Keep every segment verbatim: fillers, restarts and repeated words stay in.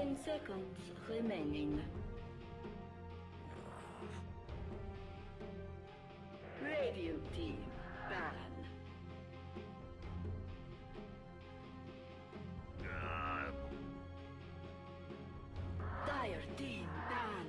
Ten seconds remaining. Radiant team, ban. Dire team, ban.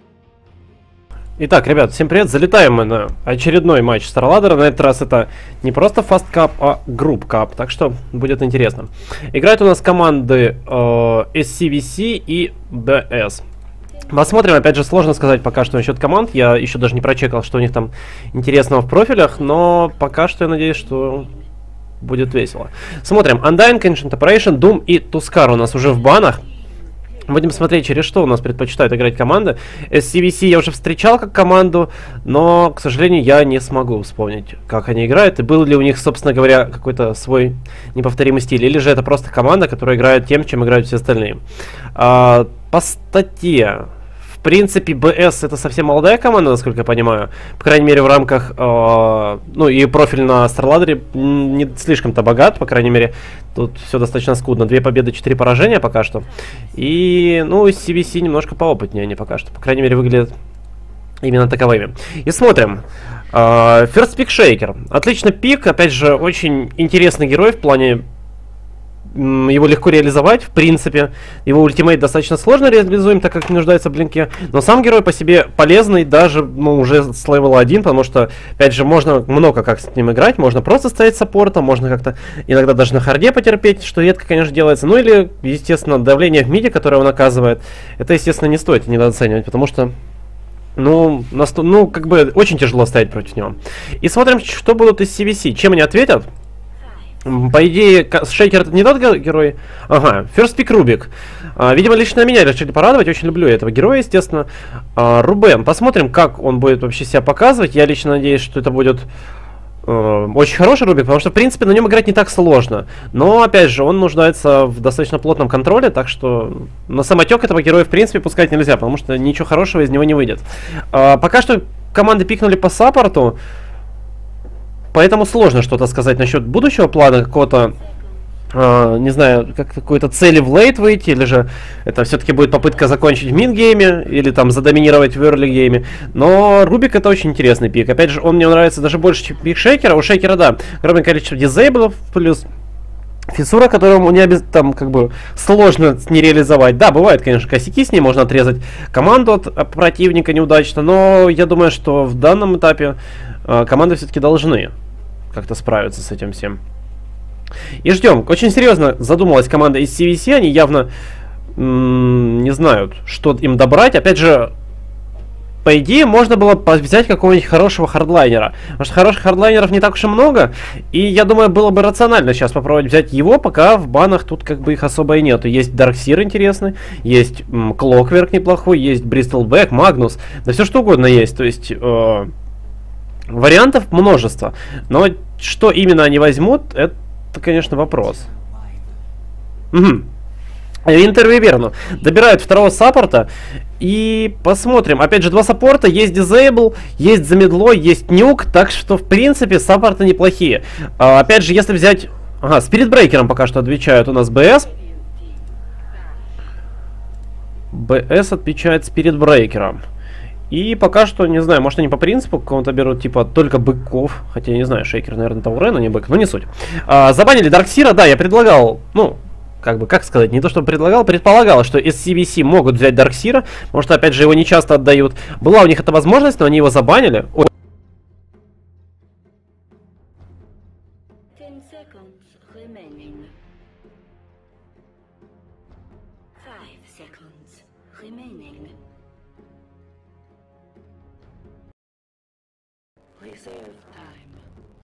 Итак, ребят, всем привет. Залетаем мы на очередной матч StarLadder. На этот раз это не просто Fast Cup, а Group Cup. Так что будет интересно. Играют у нас команды э, эс си ви си и би эс. Посмотрим, опять же, сложно сказать пока что насчет команд. Я еще даже не прочекал, что у них там интересного в профилях. Но пока что я надеюсь, что будет весело. Смотрим. Undying, Ancient Operation, Doom и Tuskar у нас уже в банах. Будем смотреть, через что у нас предпочитают играть команды. эс си ви си я уже встречал как команду, но, к сожалению, я не смогу вспомнить, как они играют. И был ли у них, собственно говоря, какой-то свой неповторимый стиль. Или же это просто команда, которая играет тем, чем играют все остальные. А, по статье, в принципе, би эс это совсем молодая команда, насколько я понимаю. По крайней мере, в рамках... Э, ну, и профиль на StarLadder не слишком-то богат, по крайней мере. Тут все достаточно скудно. Две победы, четыре поражения пока что. И, ну, эс си ви си немножко поопытнее они пока что. По крайней мере, выглядят именно таковыми. И смотрим. Э, First Pick Shaker. Отличный пик. Опять же, очень интересный герой в плане... Его легко реализовать, в принципе. Его ультимейт достаточно сложно реализуем, так как не нуждается в блинке. Но сам герой по себе полезный, даже ну, уже с левела один, потому что, опять же, можно много как с ним играть. Можно просто стоять саппортом, можно как-то иногда даже на харде потерпеть, что редко, конечно, делается. Ну или, естественно, давление в миде, которое он оказывает. Это, естественно, не стоит недооценивать, потому что Ну, насто... ну, как бы очень тяжело стоять против него. И смотрим, что будут из эс си ви си. Чем они ответят? По идее, Шейкер это не тот герой. Ага, First Pick Рубик. а, Видимо, лично меня решили порадовать. Очень люблю этого героя, естественно. а, Рубен. Посмотрим, как он будет вообще себя показывать. Я лично надеюсь, что это будет э, очень хороший Рубик, потому что, в принципе, на нем играть не так сложно. Но, опять же, он нуждается в достаточно плотном контроле. Так что на самотек этого героя, в принципе, пускать нельзя, потому что ничего хорошего из него не выйдет. а, Пока что команды пикнули по саппорту, поэтому сложно что-то сказать насчет будущего плана, какого-то, э, не знаю, как какой-то цели в лейт выйти, или же это все-таки будет попытка закончить в мид-гейме, или там задоминировать в эрли-гейме. Но Рубик это очень интересный пик. Опять же, он мне нравится даже больше, чем пик Шейкера. У Шейкера, да, огромное количество дизейблов, плюс фиссура, которому не обез... там как бы сложно не реализовать. Да, бывают, конечно, косяки с ней, можно отрезать команду от противника неудачно, но я думаю, что в данном этапе э, команды все-таки должны как-то справиться с этим всем. И ждем. Очень серьезно задумалась команда эс си ви си, они явно не знают, что им добрать. Опять же, по идее, можно было взять какого-нибудь хорошего хардлайнера. Потому что хороших хардлайнеров не так уж и много. И я думаю, было бы рационально сейчас попробовать взять его, пока в банах тут как бы их особо и нету. Есть Дарксир интересный, есть Клокверк неплохой, есть Бристлбэк, Магнус. Да все что угодно есть. То есть э, вариантов множество. Но что именно они возьмут, это, конечно, вопрос. Угу. Интервиверну добирают второго саппорта. И посмотрим. Опять же, два саппорта. Есть дизейбл, есть замедло, есть нюк. Так что, в принципе, саппорты неплохие. а, Опять же, если взять... Ага, спиритбрейкером пока что отвечают у нас би эс. би эс отвечает спиритбрейкером. И пока что, не знаю, может они по принципу какому-то берут, типа, только быков. Хотя, я не знаю, Шейкер, наверное, Таурен, а не бык. Но не суть. а, Забанили Дарксира, да, я предлагал, ну... Как бы, как сказать, не то, что предлагал, предполагал, что эс си ви си могут взять Дарксира, потому что, опять же, его не часто отдают. Была у них эта возможность, но они его забанили. Ой. Ten seconds remaining. Five seconds remaining. Reserve time.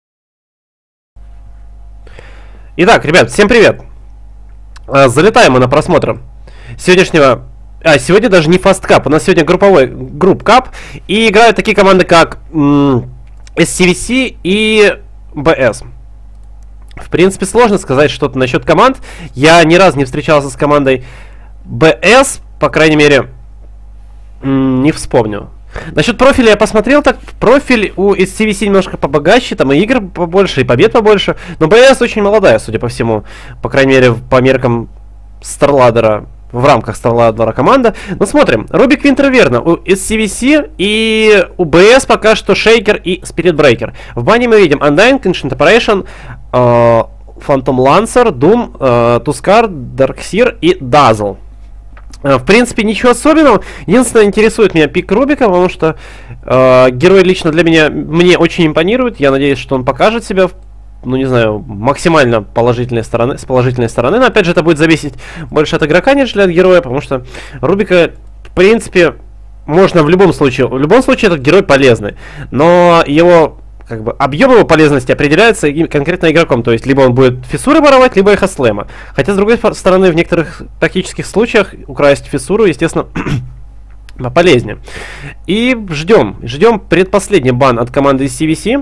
Итак, ребят, всем привет. Залетаем мы на просмотр сегодняшнего... А, сегодня даже не Fast Cup, у нас сегодня групповой Group Cup. И играют такие команды, как эс си ви си и би эс. В принципе, сложно сказать что-то насчет команд. Я ни разу не встречался с командой би эс, по крайней мере, не вспомню. Насчет профиля я посмотрел, так профиль у эс си ви си немножко побогаче, там и игр побольше, и побед побольше. Но би эс очень молодая, судя по всему. По крайней мере, по меркам StarLadder. в рамках Старладера команда. Ну, смотрим. Рубик Винтерверна у эс си ви си и у би эс пока что Шейкер и Spirit Breaker. В бане мы видим Undying, Ancient Operation, э, Phantom Lancer, Doom, э, Tuskar, Darkseer и Dazzle. В принципе, ничего особенного. Единственное, интересует меня пик Рубика, потому что э, герой лично для меня мне очень импонирует. Я надеюсь, что он покажет себя в, ну не знаю, максимально положительной стороны, с положительной стороны. Но опять же, это будет зависеть больше от игрока, нежели от героя, потому что Рубика, в принципе, можно в любом случае. В любом случае, этот герой полезный. Но его, как бы, объем его полезности определяется конкретно игроком. То есть, либо он будет фиссуры воровать, либо эхо слэма. Хотя, с другой стороны, в некоторых тактических случаях украсть фиссуру, естественно, полезнее. И ждем. Ждем предпоследний бан от команды эс си ви си.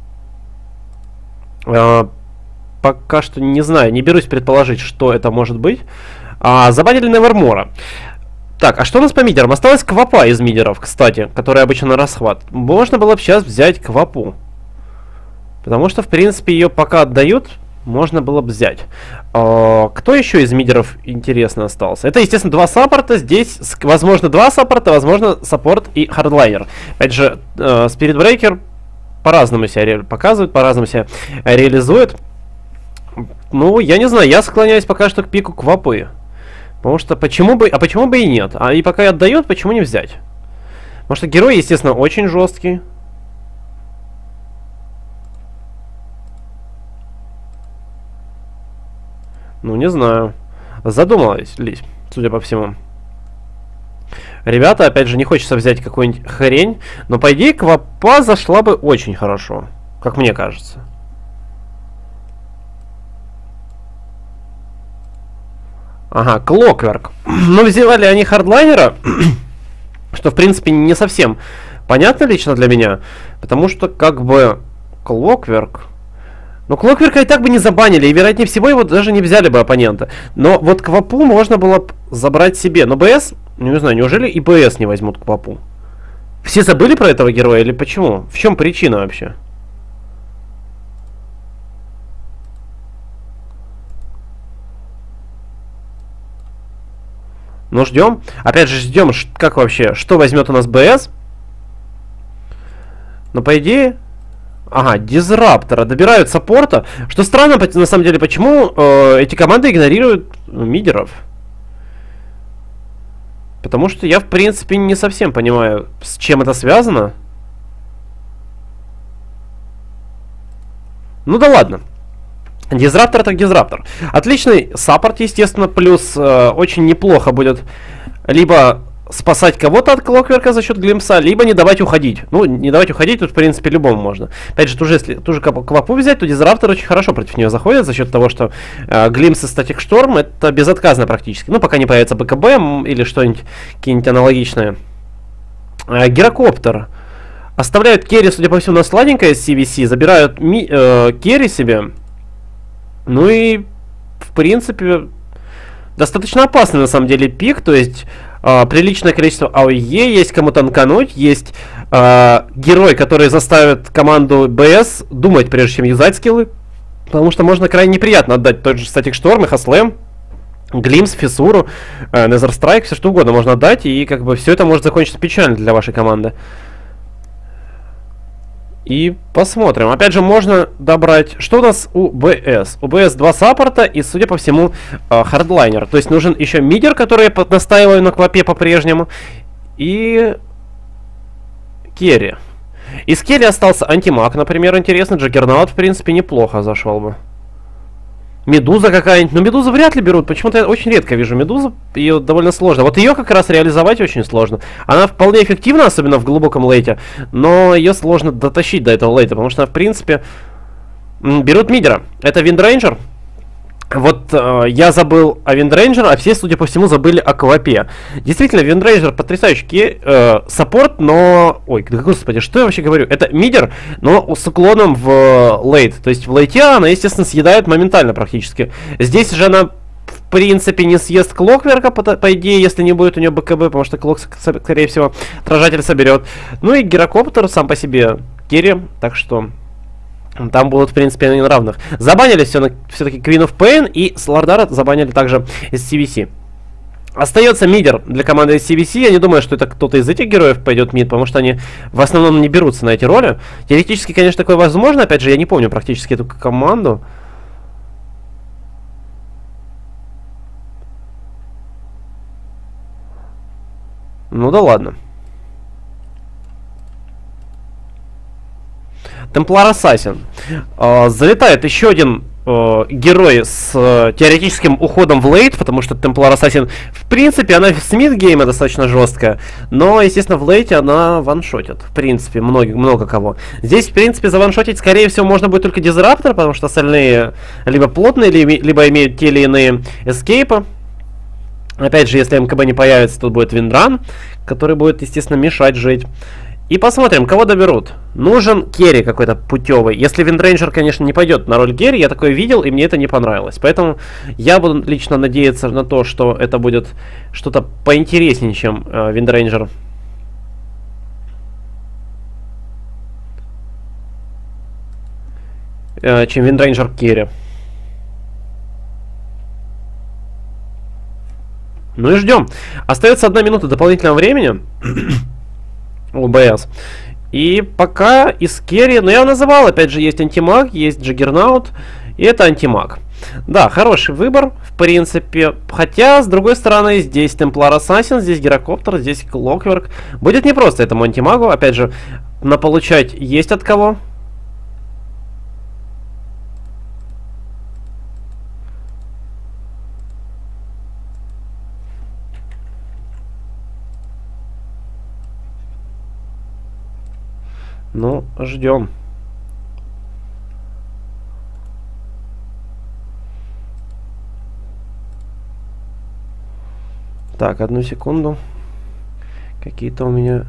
Uh, пока что не знаю, не берусь предположить, что это может быть. Uh, забанили Невермора. Так, а что у нас по мидерам? Осталась Квапа из мидеров, кстати, которая обычно на расхват. Можно было бы сейчас взять Квапу. Потому что, в принципе, ее пока отдают, можно было бы взять. Uh, кто еще из мидеров интересно остался? Это, естественно, два саппорта. Здесь, возможно, два саппорта, возможно, саппорт и хардлайнер. Опять же, uh, Spirit Breaker по-разному себя показывает, по-разному себя реализует. Ну, я не знаю, я склоняюсь пока что к пику Квапы. Потому что почему бы, а почему бы и нет? А и пока и отдает, почему не взять? Потому что герой, естественно, очень жесткий. Ну, не знаю. Задумалась, судя по всему. Ребята, опять же, не хочется взять какую-нибудь хрень, но, по идее, Квапа зашла бы очень хорошо, как мне кажется. Ага, Клокверк. Ну, взяли они хардлайнера, что, в принципе, не совсем понятно лично для меня, потому что, как бы, Клокверк... Ну, Клокверка и так бы не забанили, и, вероятнее всего, его даже не взяли бы оппонента. Но вот Квапу можно было забрать себе. Но БС, не знаю, неужели и БС не возьмут Квапу? Все забыли про этого героя или почему? В чем причина вообще? Ну, ждем. Опять же, ждем, как вообще, что возьмет у нас БС. Но, по идее... Ага, Дизраптора добирают саппорта. Что странно, на самом деле, почему э, эти команды игнорируют мидеров. Потому что я, в принципе, не совсем понимаю, с чем это связано. Ну да ладно. Дизраптор так Дизраптор. Отличный саппорт, естественно, плюс э, очень неплохо будет либо спасать кого-то от Клокверка за счет глимпса, либо не давать уходить. Ну, не давать уходить тут, в принципе, любому можно. Опять же, тоже, если ту же Квапу взять, то Дизраптор очень хорошо против нее заходит за счет того, что э, глимпс и статик шторм это безотказно практически. Ну, пока не появится БКБ или что-нибудь, какие-нибудь аналогичные. Э, Гирокоптер. Оставляют керри, судя по всему, на сладенькое из си ви си, забирают ми, э, керри себе. Ну и, в принципе, достаточно опасный, на самом деле, пик, то есть... Uh, приличное количество АОЕ, есть кому танкануть, есть uh, герой, который заставит команду БС думать, прежде чем юзать скиллы. Потому что можно крайне неприятно отдать тот же Статик Шторм и Хаслэм, Глимс, Фиссуру, uh, Незерстрайк, все что угодно можно отдать, и как бы все это может закончиться печально для вашей команды. И посмотрим. Опять же, можно добрать... Что у нас у БС? У БС два саппорта и, судя по всему, хардлайнер. То есть нужен еще мидер, который я настаиваю на Квапе по-прежнему. И... керри. Из керри остался антимаг, например, интересный. Джаггернаут, в принципе, неплохо зашел бы. Медуза какая-нибудь. Но Медузу вряд ли берут. Почему-то я очень редко вижу Медузу. Ее довольно сложно. Вот ее как раз реализовать очень сложно. Она вполне эффективна, особенно в глубоком лейте. Но ее сложно дотащить до этого лейта. Потому что, в принципе, берут мидера. Это Виндрейнджер. Вот э, я забыл о Виндрейнджере, а все, судя по всему, забыли о Квапе. Действительно, Виндрейнджер потрясающий э, саппорт, но... Ой, господи, что я вообще говорю? Это мидер, но с уклоном в э, лейт. То есть в лейте она, естественно, съедает моментально практически. Здесь же она, в принципе, не съест Клокверка, по, по идее, если не будет у нее БКБ, потому что Клок, скорее всего, отражатель соберет. Ну и Гирокоптер сам по себе керри, так что... Там будут, в принципе, на равных. Забанили все-таки Queen of Pain и Слардара забанили также из си ви си. Остается мидер для команды эс си ви си. Я не думаю, что это кто-то из этих героев пойдет мид, потому что они в основном не берутся на эти роли. Теоретически, конечно, такое возможно. Опять же, я не помню практически эту команду. Ну да ладно. Темплар Ассасин. Э, залетает еще один э, герой с э, теоретическим уходом в лейт, потому что Темплар Ассасин, в принципе, она с мид-гейма достаточно жесткая, но, естественно, в лейте она ваншотит. В принципе, много, много кого. Здесь, в принципе, заваншотить, скорее всего, можно будет только Дизраптор, потому что остальные либо плотные, либо имеют те или иные эскейпы. Опять же, если МКБ не появится, тут будет Виндран, который будет, естественно, мешать жить. И посмотрим, кого доберут. Нужен керри какой-то путевый. Если Виндрейнджер, конечно, не пойдет на роль керри, я такое видел, и мне это не понравилось. Поэтому я буду лично надеяться на то, что это будет что-то поинтереснее, чем э, Виндрейнджер. Э, чем Виндрейнджер керри. Ну и ждем. Остается одна минута дополнительного времени. о бэ эс. И пока из керри, ну я называл, опять же, есть антимаг, есть Джаггернаут, и это антимаг. Да, хороший выбор, в принципе. Хотя, с другой стороны, здесь Темплар Ассасин, здесь Гирокоптер, здесь Клокверк. Будет непросто этому антимагу, опять же, наполучать есть от кого. Ну, ждем. Так, одну секунду. Какие-то у меня...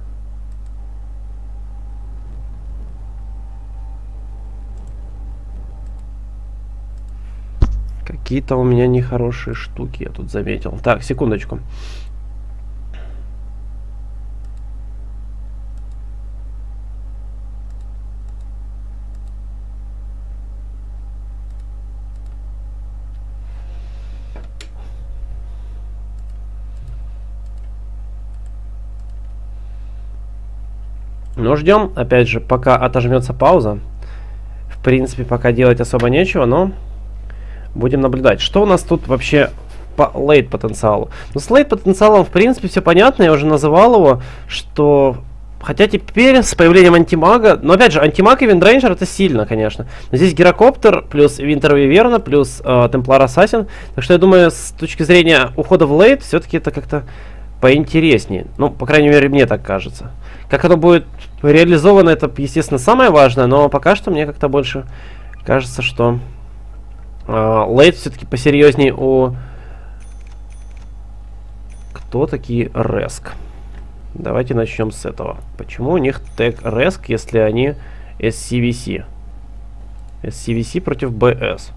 Какие-то у меня нехорошие штуки, я тут заметил. Так, секундочку. Но ждем, опять же, пока отожмется пауза. В принципе, пока делать особо нечего, но будем наблюдать. Что у нас тут вообще по лейт потенциалу? Ну, с лейт потенциалом, в принципе, все понятно. Я уже называл его, что... Хотя теперь с появлением антимага... Но, опять же, антимаг и Виндрейнджер это сильно, конечно. Но здесь Гирокоптер, плюс Винтер Виверна, плюс э, Темплар Ассасин. Так что я думаю, с точки зрения ухода в лейт, все-таки это как-то поинтереснее. Ну, по крайней мере, мне так кажется. Как оно будет реализовано, это, естественно, самое важное, но пока что мне как-то больше кажется, что э, лейт все-таки посерьезнее у... Кто такие Реск? Давайте начнем с этого. Почему у них тег Реск, если они эс си ви си? эс си ви си против бэ эс.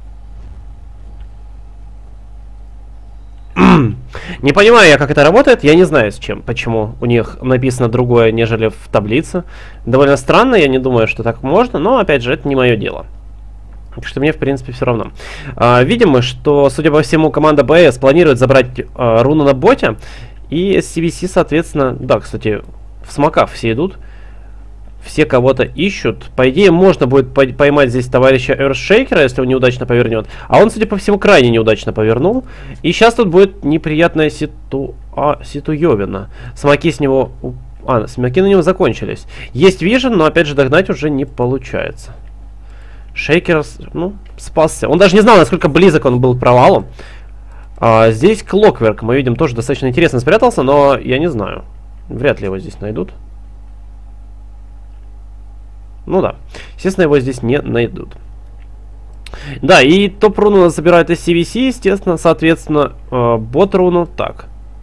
Не понимаю я, как это работает, я не знаю с чем, почему у них написано другое, нежели в таблице. Довольно странно, я не думаю, что так можно, но, опять же, это не мое дело. Так что мне, в принципе, все равно. А, видим мы, что, судя по всему, команда бэ эс планирует забрать а, руну на боте, и эс си ви си, соответственно, да, кстати, в смоках все идут. Все кого-то ищут. По идее, можно будет поймать здесь товарища Эршейкера, если он неудачно повернет. А он, судя по всему, крайне неудачно повернул. И сейчас тут будет неприятная ситу... а, ситуевина. Смоки с него... А, смоки на него закончились. Есть вижен, но, опять же, догнать уже не получается. Шейкер, ну, спасся. Он даже не знал, насколько близок он был к провалу. А, здесь Клокверк, мы видим, тоже достаточно интересно спрятался, но я не знаю. Вряд ли его здесь найдут. Ну да, естественно, его здесь не найдут. Да, и топ-руну забирает эс си ви си, естественно, соответственно, э, бот-руну. Так.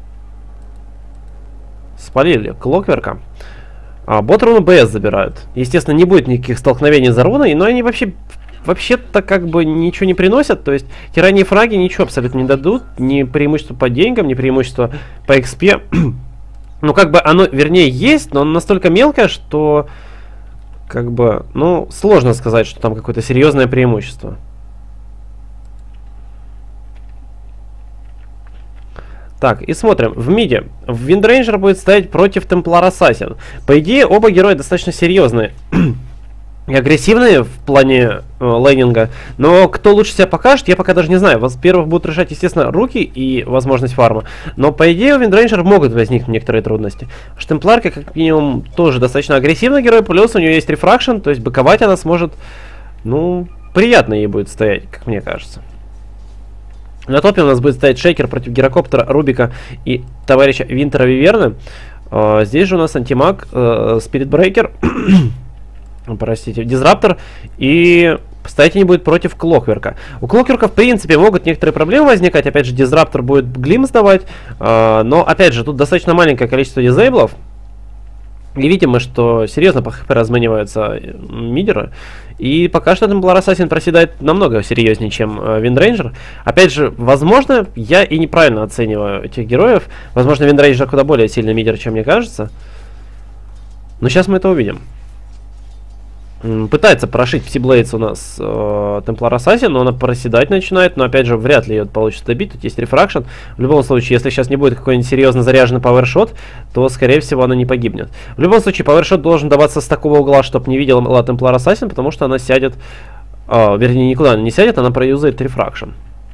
Спалили Клокверка. А, бот-руну бэ эс забирают. Естественно, не будет никаких столкновений за руной, но они вообще... Вообще-то как бы ничего не приносят. То есть тирания и фраги ничего абсолютно не дадут. Ни преимущества по деньгам, ни преимущества по экспе. Ну, как бы оно, вернее, есть, но оно настолько мелкое, что... Как бы, ну, сложно сказать, что там какое-то серьезное преимущество. Так, и смотрим. В миде Виндрейнджер будет стоять против Темплар Ассасин. По идее, оба героя достаточно серьезные и агрессивные в плане э, лейнинга. Но кто лучше себя покажет, я пока даже не знаю. Во-первых, будут решать, естественно, руки и возможность фарма. Но, по идее, у Виндрейнджера могут возникнуть некоторые трудности. Штемпларка, как минимум, тоже достаточно агрессивный герой. Плюс у нее есть рефракшн, то есть быковать она сможет... Ну, приятно ей будет стоять, как мне кажется. На топе у нас будет стоять Шейкер против Гирокоптера, Рубика и товарища Винтера Виверны. Э, здесь же у нас антимаг, э, Спиритбрейкер... Простите, Дизраптор, и стоять они будут против Клокверка. У Клокверка, в принципе, могут некоторые проблемы возникать. Опять же, Дизраптор будет глим сдавать. Э, но, опять же, тут достаточно маленькое количество дизейблов. И видим мы, что серьезно по хп размениваются мидеры. И пока что Темплар Ассасин проседает намного серьезнее, чем э, Виндрейнджер. Опять же, возможно, я и неправильно оцениваю этих героев. Возможно, Виндрейнджер куда более сильный мидер, чем мне кажется. Но сейчас мы это увидим. Пытается прошить Псиблейдс у нас э, Темплар Ассасин, но она проседать начинает, но опять же вряд ли ее получится добить, тут есть рефракшн. В любом случае, если сейчас не будет какой-нибудь серьезно заряженный пауэршот, то скорее всего она не погибнет. В любом случае, пауэршот должен даваться с такого угла, чтобы не видела Темплар Ассасин, потому что она сядет, э, вернее никуда она не сядет, она проюзает рефракшн.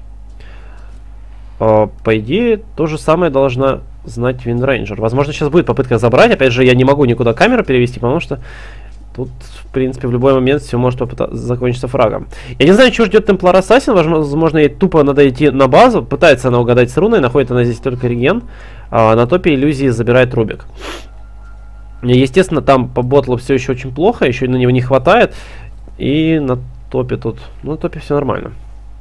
Э, по идее, то же самое должна знать Виндрейнджер. Возможно, сейчас будет попытка забрать, опять же я не могу никуда камеру перевести, потому что тут, в принципе, в любой момент все может закончиться фрагом. Я не знаю, что ждет Темплар Ассасин. Возможно, ей тупо надо идти на базу. Пытается она угадать с руной. Находит она здесь только реген. А на топе иллюзии забирает Рубик. Естественно, там по ботлу все еще очень плохо. Еще на него не хватает. И на топе тут... Ну, на топе все нормально.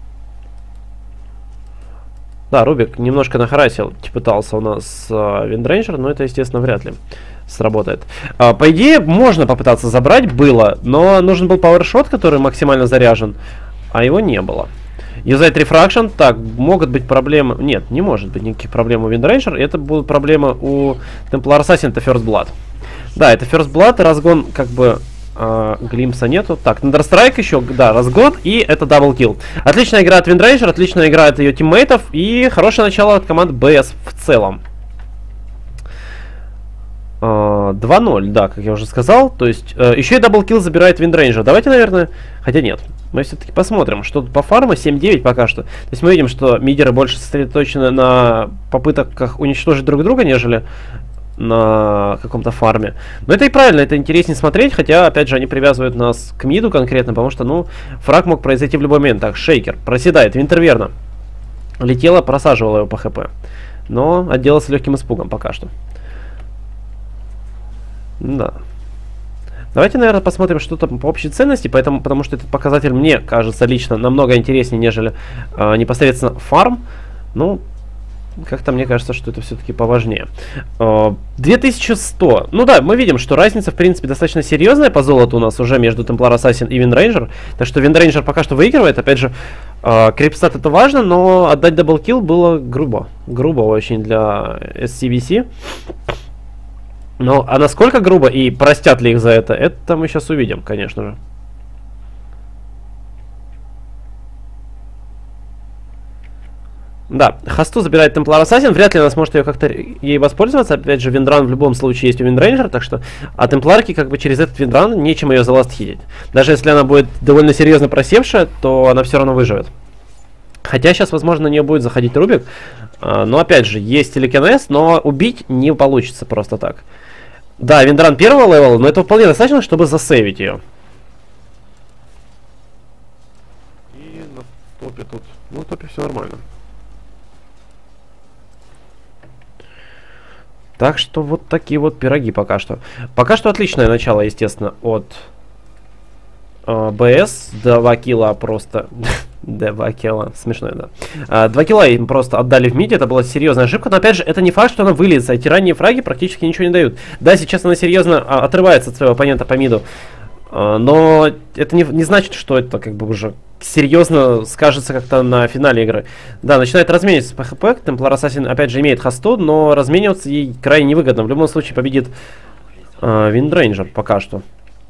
Да, Рубик немножко нахарасил, пытался у нас э, Виндрейнджер, но это, естественно, вряд ли сработает. А, по идее, можно попытаться забрать, было, но нужен был пауэршот, который максимально заряжен, а его не было. Юзает рефракшн, так, могут быть проблемы... Нет, не может быть никаких проблем у Виндрейнджер, это будут проблемы у Темплар Ассасин, это First Blood. Да, это First Blood, разгон как бы... Uh, глимпса нету. Так, Thunderstrike еще, да, разгон, и это даблкилл. Отличная игра от Виндрейнджер, отличная игра от ее тиммейтов, и хорошее начало от команд БС в целом. Uh, два ноль, да, как я уже сказал. То есть, uh, еще и даблкилл забирает Виндрейнджер. Давайте, наверное, хотя нет. Мы все-таки посмотрим, что тут по фарму. семь девять пока что. То есть мы видим, что мидеры больше сосредоточены на попытках уничтожить друг друга, нежели на каком-то фарме. Но это и правильно, это интереснее смотреть, хотя, опять же, они привязывают нас к миду конкретно, потому что, ну, фраг мог произойти в любой момент. Так, Шейкер проседает, Винтерверна летела, просаживала его по хп, но отделался легким испугом пока что. Да. Давайте, наверное, посмотрим что-то по общей ценности, поэтому, потому что этот показатель мне кажется лично намного интереснее, нежели э, непосредственно фарм. Ну, как-то мне кажется, что это все-таки поважнее. две тысячи сто. Ну да, мы видим, что разница, в принципе, достаточно серьезная по золоту у нас уже между Темплар Ассасин и Виндрейнджер. Так что Виндрейнджер пока что выигрывает. Опять же, крипстат это важно, но отдать даблкилл было грубо. Грубо очень для эс си ви си. Но а насколько грубо и простят ли их за это, это мы сейчас увидим, конечно же. Да, хосту забирает Темплар Ассасин, вряд ли она сможет ее как-то ей воспользоваться. Опять же, Виндран в любом случае есть у Виндрейнджера, так что... А Темпларки как бы через этот Виндран нечем ее заластхитить. Даже если она будет довольно серьезно просевшая, то она все равно выживет. Хотя сейчас, возможно, на нее будет заходить Рубик. Но опять же, есть телекинез, но убить не получится просто так. Да, Виндран первого левела, но это вполне достаточно, чтобы засейвить ее. И на топе тут... Ну, на топе все нормально. Так что вот такие вот пироги пока что. Пока что отличное начало, естественно, от э, БС. Два килла просто... Два килла. Смешно, да. А, два килла им просто отдали в миде. Это была серьезная ошибка. Но опять же, это не факт, что она выльется. Эти ранние фраги практически ничего не дают. Да, сейчас она серьезно а, отрывается от своего оппонента по миду. А, но это не, не значит, что это как бы уже серьезно скажется как-то на финале игры. Да, начинает размениваться по хп. Темплар Ассасин опять же имеет хосту, но размениваться ей крайне невыгодно. В любом случае победит э, Виндрейнджер пока что.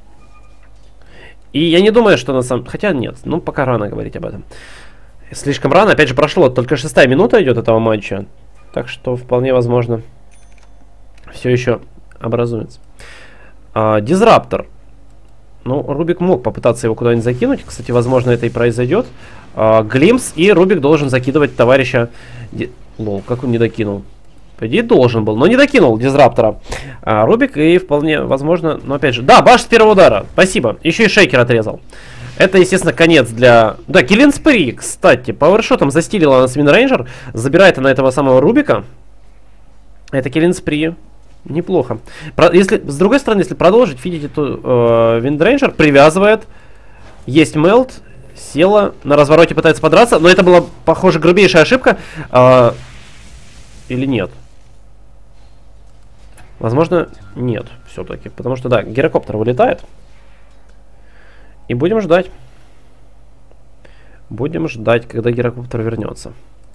И я не думаю, что на самом... Хотя нет, ну пока рано говорить об этом. Слишком рано. Опять же прошло, только шестая минута идет этого матча. Так что вполне возможно все еще образуется. А, Дизраптор. Ну, Рубик мог попытаться его куда-нибудь закинуть. Кстати, возможно, это и произойдет. А, Глимс, и Рубик должен закидывать товарища... Ди... Лол, как он не докинул? По идее, должен был, но не докинул Дизраптора. А, Рубик, и вполне возможно... Но опять же... Да, баш с первого удара. Спасибо. Еще и шейкер отрезал. Это, естественно, конец для... Да, Киллин Спри, кстати, пауэршотом застилила нас Виндрейнджер. Забирает она этого самого Рубика. Это Киллин Спри. Неплохо. Про, если, с другой стороны, если продолжить, видите, то э, Виндрейнджер привязывает. Есть мелт. Села. На развороте пытается подраться. Но это была, похоже, грубейшая ошибка. Э, или нет? Возможно, нет. Все-таки. Потому что, да, гирокоптер вылетает. И будем ждать. Будем ждать, когда гирокоптер вернется.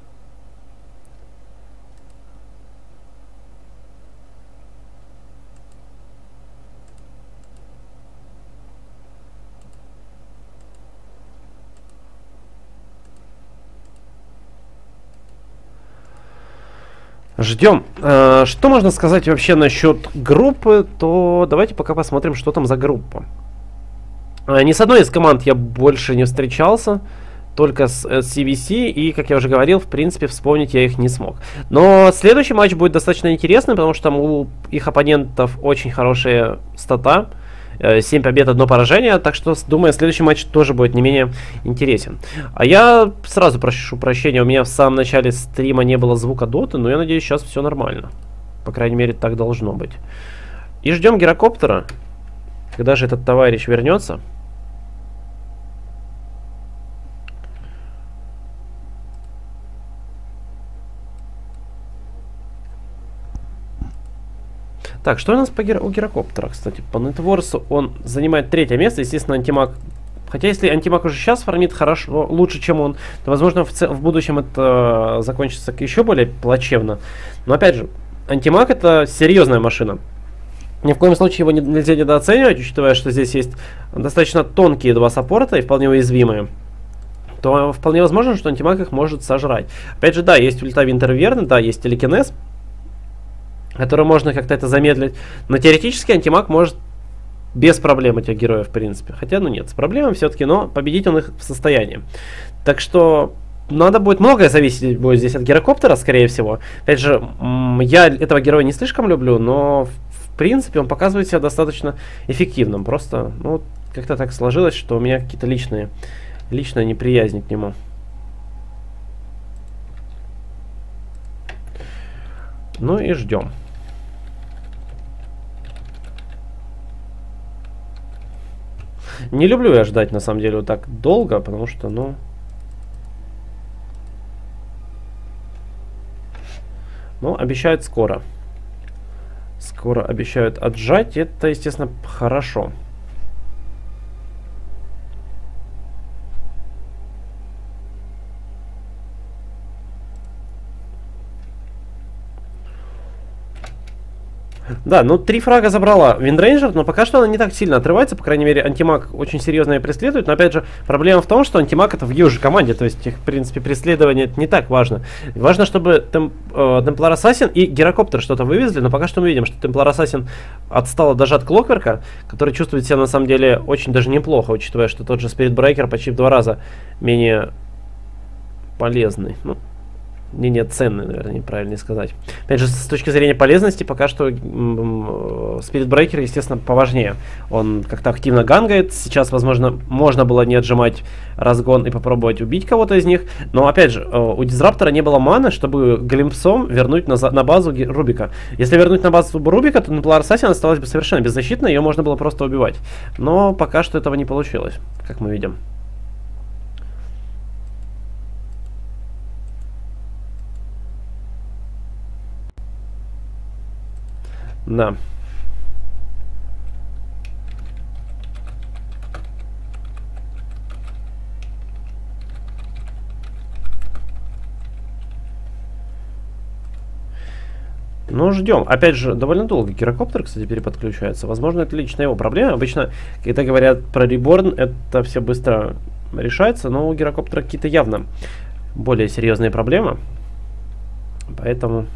Ждем. Э, что можно сказать вообще насчет группы, то давайте пока посмотрим, что там за группа. Э, ни с одной из команд я больше не встречался, только с си ви си, и, как я уже говорил, в принципе, вспомнить я их не смог. Но следующий матч будет достаточно интересный, потому что там у их оппонентов очень хорошие стата. семь побед, одно поражение, так что, думаю, следующий матч тоже будет не менее интересен. А я сразу прошу прощения, у меня в самом начале стрима не было звука доты, но я надеюсь, сейчас все нормально. По крайней мере, так должно быть. И ждем гирокоптера, когда же этот товарищ вернется. Так, что у нас по гиро у гирокоптера, кстати? По нетворсу он занимает третье место. Естественно, антимаг... Хотя, если антимаг уже сейчас фармит хорошо, лучше, чем он, то, возможно, в, в будущем это закончится еще более плачевно. Но, опять же, антимаг — это серьезная машина. Ни в коем случае его не, нельзя недооценивать, учитывая, что здесь есть достаточно тонкие два саппорта и вполне уязвимые. То вполне возможно, что антимаг их может сожрать. Опять же, да, есть ульта Винтерверна, да, есть телекинез, который можно как-то это замедлить. Но теоретически антимаг может без проблем этих героев, в принципе. Хотя, ну нет, с проблемами все-таки, но победить он их в состоянии. Так что надо будет многое зависеть будет здесь от гирокоптера, скорее всего. Опять же, я этого героя не слишком люблю, но в принципе он показывает себя достаточно эффективным. Просто, ну, как-то так сложилось, что у меня какие-то личные, личная неприязнь к нему. Ну и ждем. Не люблю я ждать, на самом деле, вот так долго, потому что, ну... Ну, обещают скоро. Скоро обещают отжать, это, естественно, хорошо. Да, ну три фрага забрала Виндрейнджер, но пока что она не так сильно отрывается, по крайней мере, антимаг очень серьезно ее преследует, но опять же, проблема в том, что антимаг это в ее же команде, то есть их, в принципе, преследование это не так важно. Важно, чтобы Темп, э, Темплар Ассасин и Гирокоптер что-то вывезли, но пока что мы видим, что Темплар Ассасин отстала даже от Клокверка, который чувствует себя на самом деле очень даже неплохо, учитывая, что тот же Спирит Брейкер почти в два раза менее полезный. Ну, менее ценный, наверное, неправильно сказать. Опять же, с точки зрения полезности, пока что Спирит Брейкер, естественно, поважнее. Он как-то активно гангает. Сейчас, возможно, можно было не отжимать разгон и попробовать убить кого-то из них. Но, опять же, у Дизраптора не было маны, чтобы глимпсом вернуть на, на базу Рубика. Если вернуть на базу Рубика, то Темплар Ассасин осталась бы совершенно беззащитной, ее можно было просто убивать. Но пока что этого не получилось, как мы видим. Да. Ну, ждем. Опять же, довольно долго гирокоптер, кстати, переподключается. Возможно, это лично его проблема. Обычно, когда говорят про реборн, это все быстро решается, но у гирокоптера какие-то явно более серьезные проблемы. Поэтому...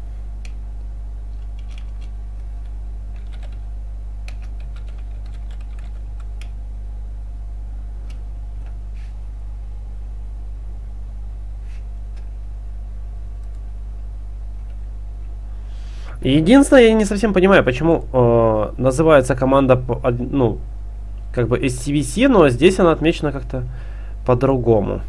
Единственное, я не совсем понимаю, почему э, называется команда, ну, как бы эс си ви си, но здесь она отмечена как-то по-другому.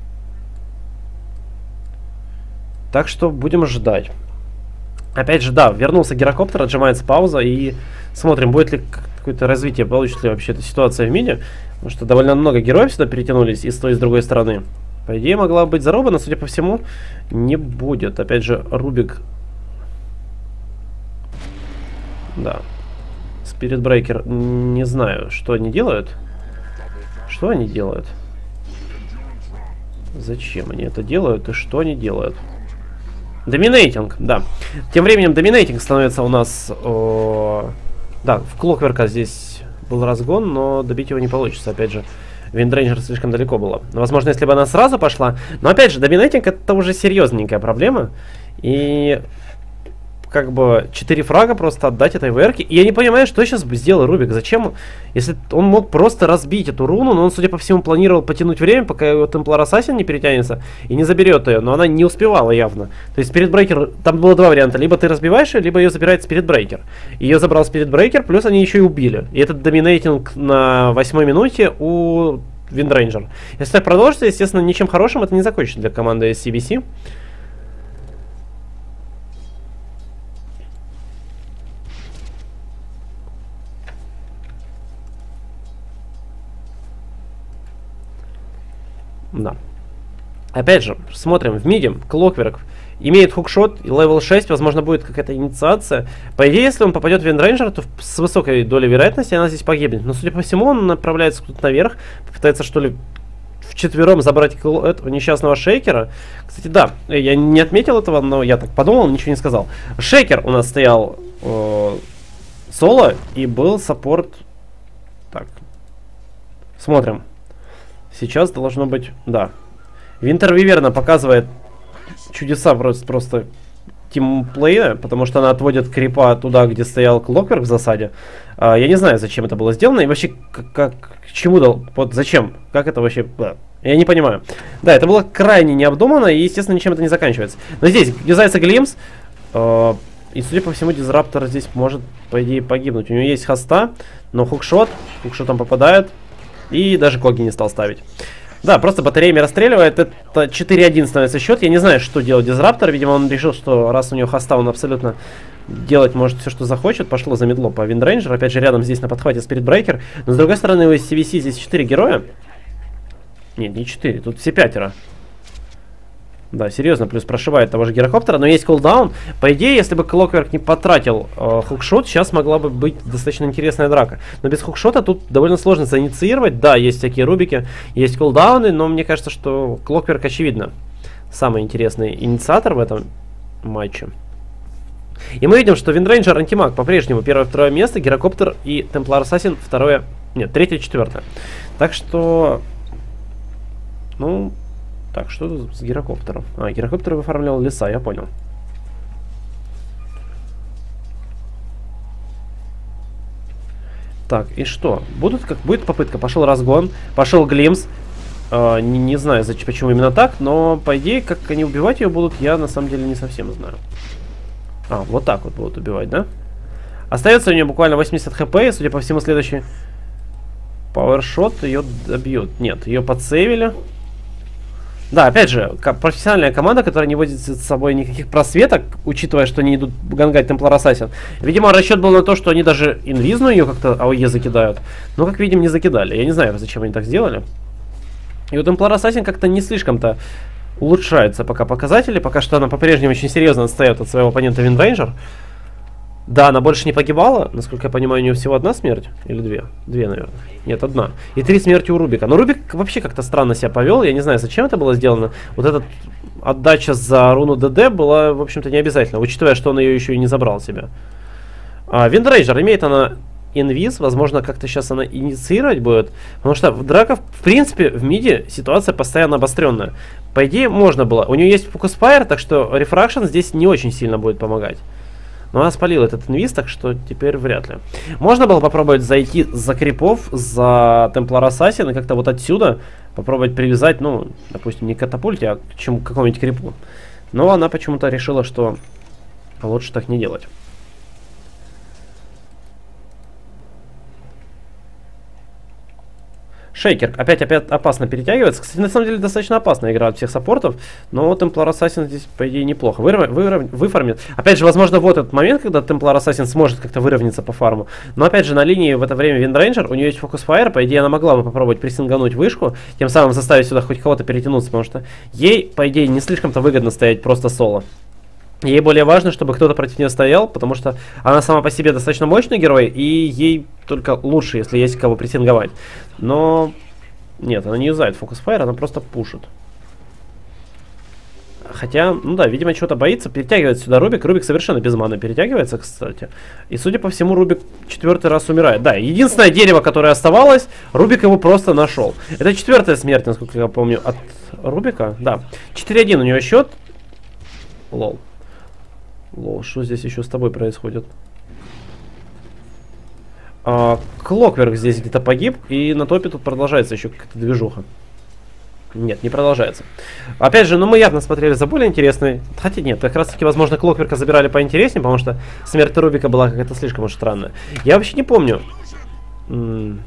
Так что будем ждать. Опять же, да, вернулся гирокоптер, отжимается пауза, и смотрим, будет ли какое-то развитие, получится ли вообще эта ситуация в миде. Потому что довольно много героев сюда перетянулись и с той, и с другой стороны. По идее, могла быть заруба, судя по всему, не будет. Опять же, Рубик... Да. Spirit Breaker, не знаю, что они делают. Что они делают? Зачем они это делают и что они делают? Доминейтинг, да. Тем временем доминейтинг становится у нас... О... Да, в Клокверка здесь был разгон, но добить его не получится. Опять же, Виндрейнджер слишком далеко было. Возможно, если бы она сразу пошла... Но опять же, доминейтинг это уже серьезненькая проблема. И... как бы четыре фрага просто отдать этой ВРке. И я не понимаю, что сейчас бы сделал Рубик. Зачем? Если он мог просто разбить эту руну, но он, судя по всему, планировал потянуть время, пока его Темплар Ассасин не перетянется и не заберет ее. Но она не успевала явно. То есть Spirit Breaker, там было два варианта. Либо ты разбиваешь ее, либо ее забирает Spirit Breaker. Ее забрал Spirit Breaker, плюс они еще и убили. И этот доминейтинг на восьмой минуте у Виндрейнджер. Если так продолжится, естественно, ничем хорошим это не закончится для команды эс си ви си. Да. Опять же, смотрим, в миде Клокверк имеет хукшот и левел шесть, возможно, будет какая-то инициация. По идее, если он попадет в Виндрейнджер, то с высокой долей вероятности она здесь погибнет. Но, судя по всему, он направляется куда-то наверх, попытается, что ли, вчетвером забрать этого несчастного Шейкера. Кстати, да, я не отметил этого, но я так подумал, ничего не сказал. Шейкер у нас стоял э, соло и был саппорт. Так, смотрим. Сейчас должно быть... Да. Винтер Виверна показывает чудеса просто, просто тимплея, потому что она отводит крипа туда, где стоял Клокверк в засаде. А, я не знаю, зачем это было сделано. И вообще, как, как, к чему дал... Вот зачем? Как это вообще... Да. Я не понимаю. Да, это было крайне необдуманно, и, естественно, ничем это не заканчивается. Но здесь юзается Глимс. Э, и, судя по всему, Дизраптор здесь может, по идее, погибнуть. У него есть хоста, но хукшот. Хукшотом попадает. И даже Коги не стал ставить. Да, просто батареями расстреливает. Это четыре один становится счет. Я не знаю, что делать Дизраптор. Видимо, он решил, что раз у него хоста, он абсолютно делать может все, что захочет. Пошло за медло по Виндрейнджер. Опять же, рядом здесь на подхвате Spirit Breaker. Но, с другой стороны, у эс си ви си здесь четыре героя. Нет, не четыре. Тут все пятеро. Да, серьезно, плюс прошивает того же гирокоптера, но есть кулдаун. По идее, если бы Клокверк не потратил э, хукшот, сейчас могла бы быть достаточно интересная драка. Но без хукшота тут довольно сложно заинициировать. Да, есть всякие рубики, есть кулдауны, но мне кажется, что Клокверк, очевидно, самый интересный инициатор в этом матче. И мы видим, что Виндрейнджер антимаг по-прежнему первое-второе место, гирокоптер и Темплар Ассасин второе, нет, третье-четвертое. Так что, ну... Так, что тут с гирокоптером? А, гирокоптер оформлял леса, я понял. Так, и что? Будут, как будет попытка? Пошел разгон, пошел Глимс. Э, не, не знаю, зачем, почему именно так, но по идее, как они убивать ее будут, я на самом деле не совсем знаю. А, вот так вот будут убивать, да? Остается у нее буквально восемьдесят хп, и, судя по всему, следующий пауэршот ее добьет. Нет, ее подсейвили. Да, опять же, профессиональная команда, которая не водит с собой никаких просветок, учитывая, что они идут гангать Темплар Ассасин. Видимо, расчет был на то, что они даже инвизну ее как-то АОЕ закидают. Но, как видим, не закидали. Я не знаю, зачем они так сделали. И у Темплар Ассасин как-то не слишком-то улучшаются пока показатели. Пока что она по-прежнему очень серьезно отстает от своего оппонента Виндрейнджер. Да, она больше не погибала. Насколько я понимаю, у нее всего одна смерть. Или две? Две, наверное. Нет, одна. И три смерти у Рубика. Но Рубик вообще как-то странно себя повел. Я не знаю, зачем это было сделано. Вот эта отдача за руну ДД была, в общем-то, не обязательно. Учитывая, что он ее еще и не забрал себе. А, Виндрейнджер, имеет она инвиз. Возможно, как-то сейчас она инициировать будет. Потому что в драков, в принципе, в миде ситуация постоянно обостренная. По идее, можно было. У нее есть Focus Fire, так что Refraction здесь не очень сильно будет помогать. Но она спалила этот инвиз, так что теперь вряд ли. Можно было попробовать зайти за крипов, за Templar Assassin и как-то вот отсюда попробовать привязать, ну, допустим, не к катапульте, а к чему, к какому-нибудь крипу. Но она почему-то решила, что лучше так не делать. Шейкер опять опять опасно перетягивается. Кстати, на самом деле достаточно опасная игра от всех саппортов. Но Templar Assassin здесь, по идее, неплохо. Вырав... Вырав... Выфармит. Опять же, возможно, вот этот момент, когда Templar Assassin сможет как-то выровняться по фарму. Но опять же, на линии в это время Windranger, у нее есть Focus Fire. По идее, она могла бы попробовать присингануть вышку, тем самым заставить сюда хоть кого-то перетянуться, потому что ей, по идее, не слишком-то выгодно стоять просто соло. Ей более важно, чтобы кто-то против нее стоял, потому что она сама по себе достаточно мощный герой, и ей только лучше, если есть кого прессинговать. Но нет, она не юзает Focus Fire, она просто пушит. Хотя, ну да, видимо, чего-то боится. Перетягивает сюда Рубик. Рубик совершенно без маны перетягивается, кстати. И, судя по всему, Рубик четвертый раз умирает. Да, единственное дерево, которое оставалось, Рубик его просто нашел. Это четвертая смерть, насколько я помню, от Рубика. Да, четыре один у него счет. Лол. Лол, что здесь еще с тобой происходит? А, Клокверк здесь где-то погиб, и на топе тут продолжается еще какая-то движуха. Нет, не продолжается. Опять же, ну мы явно смотрели за более интересный. Хотя нет, как раз таки, возможно, Клокверка забирали поинтереснее, потому что смерть Рубика была какая-то слишком уж странная. Я вообще не помню. М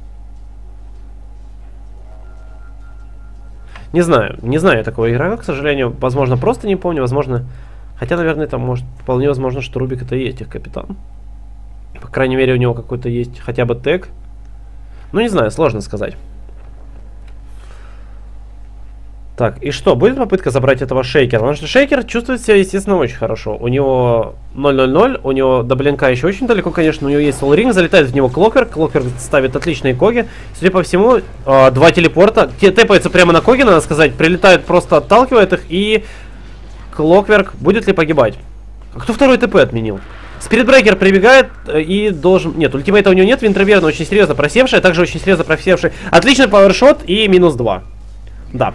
не знаю, не знаю такого игрока, к сожалению. Возможно, просто не помню, возможно... Хотя, наверное, там может вполне возможно, что Рубик это и есть их капитан. По крайней мере, у него какой-то есть хотя бы тег. Ну, не знаю, сложно сказать. Так, и что? Будет попытка забрать этого Шейкера? Потому что Шейкер чувствует себя, естественно, очень хорошо. У него ноль ноль ноль, у него до блинка еще очень далеко, конечно. У него есть Soul Ring, залетает в него Клокверк. Клокверк ставит отличные коги. Судя по всему, э, два телепорта. Те тэпаются прямо на коги, надо сказать. Прилетают, просто отталкивает их. И Клокверк будет ли погибать? А кто второй ТП отменил? Спиритбрейкер прибегает и должен... Нет, ультимейта у него нет. Винтерверн очень серьезно просевший, а также очень серьезно просевший. Отличный пауэршот и минус два. Да.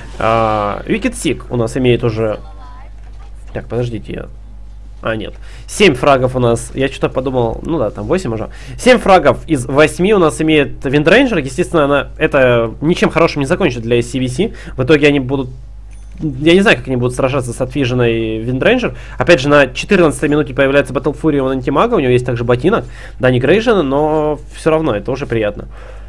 Wicked Sick у нас имеет уже... Так, подождите, я... А, нет. семь фрагов у нас. Я что-то подумал... Ну да, там восемь уже. семь фрагов из восьми у нас имеет Windranger. Естественно, она... это ничем хорошим не закончит для эс си ви си. В итоге они будут... Я не знаю, как они будут сражаться с отвиженной Windranger. Опять же, на четырнадцатой минуте появляется Battle Fury у антимага. У него есть также ботинок. Да, не Грейжена, но все равно это уже приятно.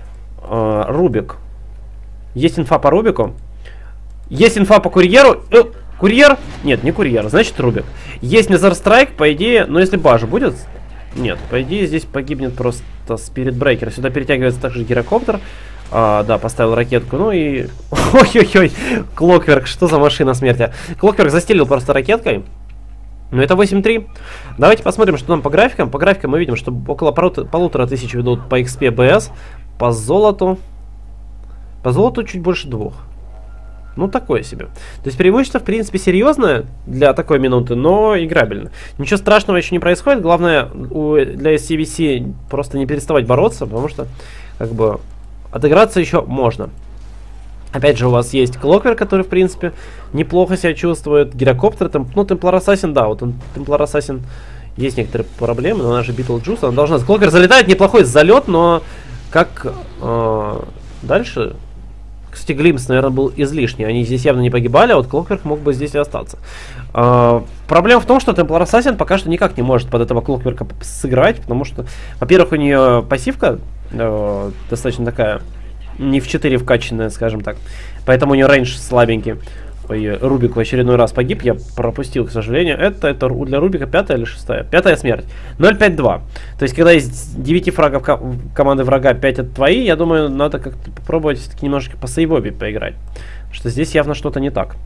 А, Рубик. Есть инфа по Рубику. Есть инфа по Курьеру. Э, курьер? Нет, не Курьер, значит Рубик. Есть Nether Strike, по идее, но если баш будет... Нет, по идее здесь погибнет просто Spirit Breaker. Сюда перетягивается также гирокоптер. А, да, поставил ракетку, ну и... Ой-ой-ой, Клокверк, что за машина смерти? Клокверк застелил просто ракеткой. Ну это восемь три. Давайте посмотрим, что там по графикам. По графикам мы видим, что около полутора тысяч ведут по экспе БС. По золоту... По золоту чуть больше двух. Ну, такое себе. То есть преимущество, в принципе, серьезное для такой минуты, но играбельно. Ничего страшного еще не происходит. Главное, у, для эс си ви си просто не переставать бороться, потому что, как бы, отыграться еще можно. Опять же, у вас есть Клоквер, который, в принципе, неплохо себя чувствует. Гирокоптер, там, ну, Templar Assassin, да, вот он, Templar Assassin, есть некоторые проблемы, но она же Beetlejuice, она должна... Клоквер залетает, неплохой залет, но как э, дальше... Кстати, Глимс, наверное, был излишний. Они здесь явно не погибали, а вот Клокверк мог бы здесь и остаться. А, проблема в том, что Templar Assassin пока что никак не может под этого Клокверка сыграть, потому что, во-первых, у нее пассивка э, достаточно такая, не в четыре вкачанная, скажем так. Поэтому у нее рейндж слабенький. Ой, Рубик в очередной раз погиб, я пропустил, к сожалению. Это, это для Рубика пятая или шестая? Пятая смерть. ноль пять два. То есть, когда из девяти фрагов ко команды врага пять это твои, я думаю, надо как-то попробовать все-таки немножко по сейвобе поиграть. Потому что здесь явно что-то не так.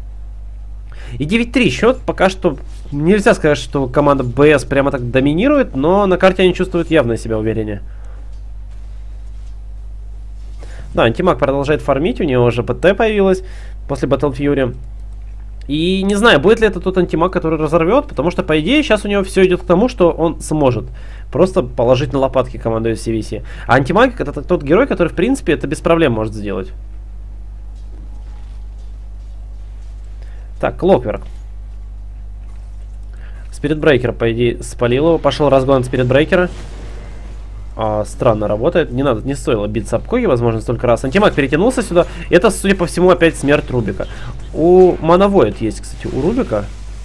И девять три счет. Пока что нельзя сказать, что команда БС прямо так доминирует, но на карте они чувствуют явно себя увереннее. Да, антимаг продолжает фармить, у него уже ПТ появилась после Battle Fury. И не знаю, будет ли это тот антимаг, который разорвет, потому что, по идее, сейчас у него все идет к тому, что он сможет просто положить на лопатки команду эс си ви си. А антимаг — это тот герой, который, в принципе, это без проблем может сделать. Так, Клокверк. Спиритбрейкер, по идее, спалил его. Пошел разгон Спиритбрейкера. А, странно работает. Не надо, не стоило биться об Коги, возможно, столько раз. Антимаг перетянулся сюда. Это, судя по всему, опять смерть Рубика. У Манавоид есть, кстати, у Рубика.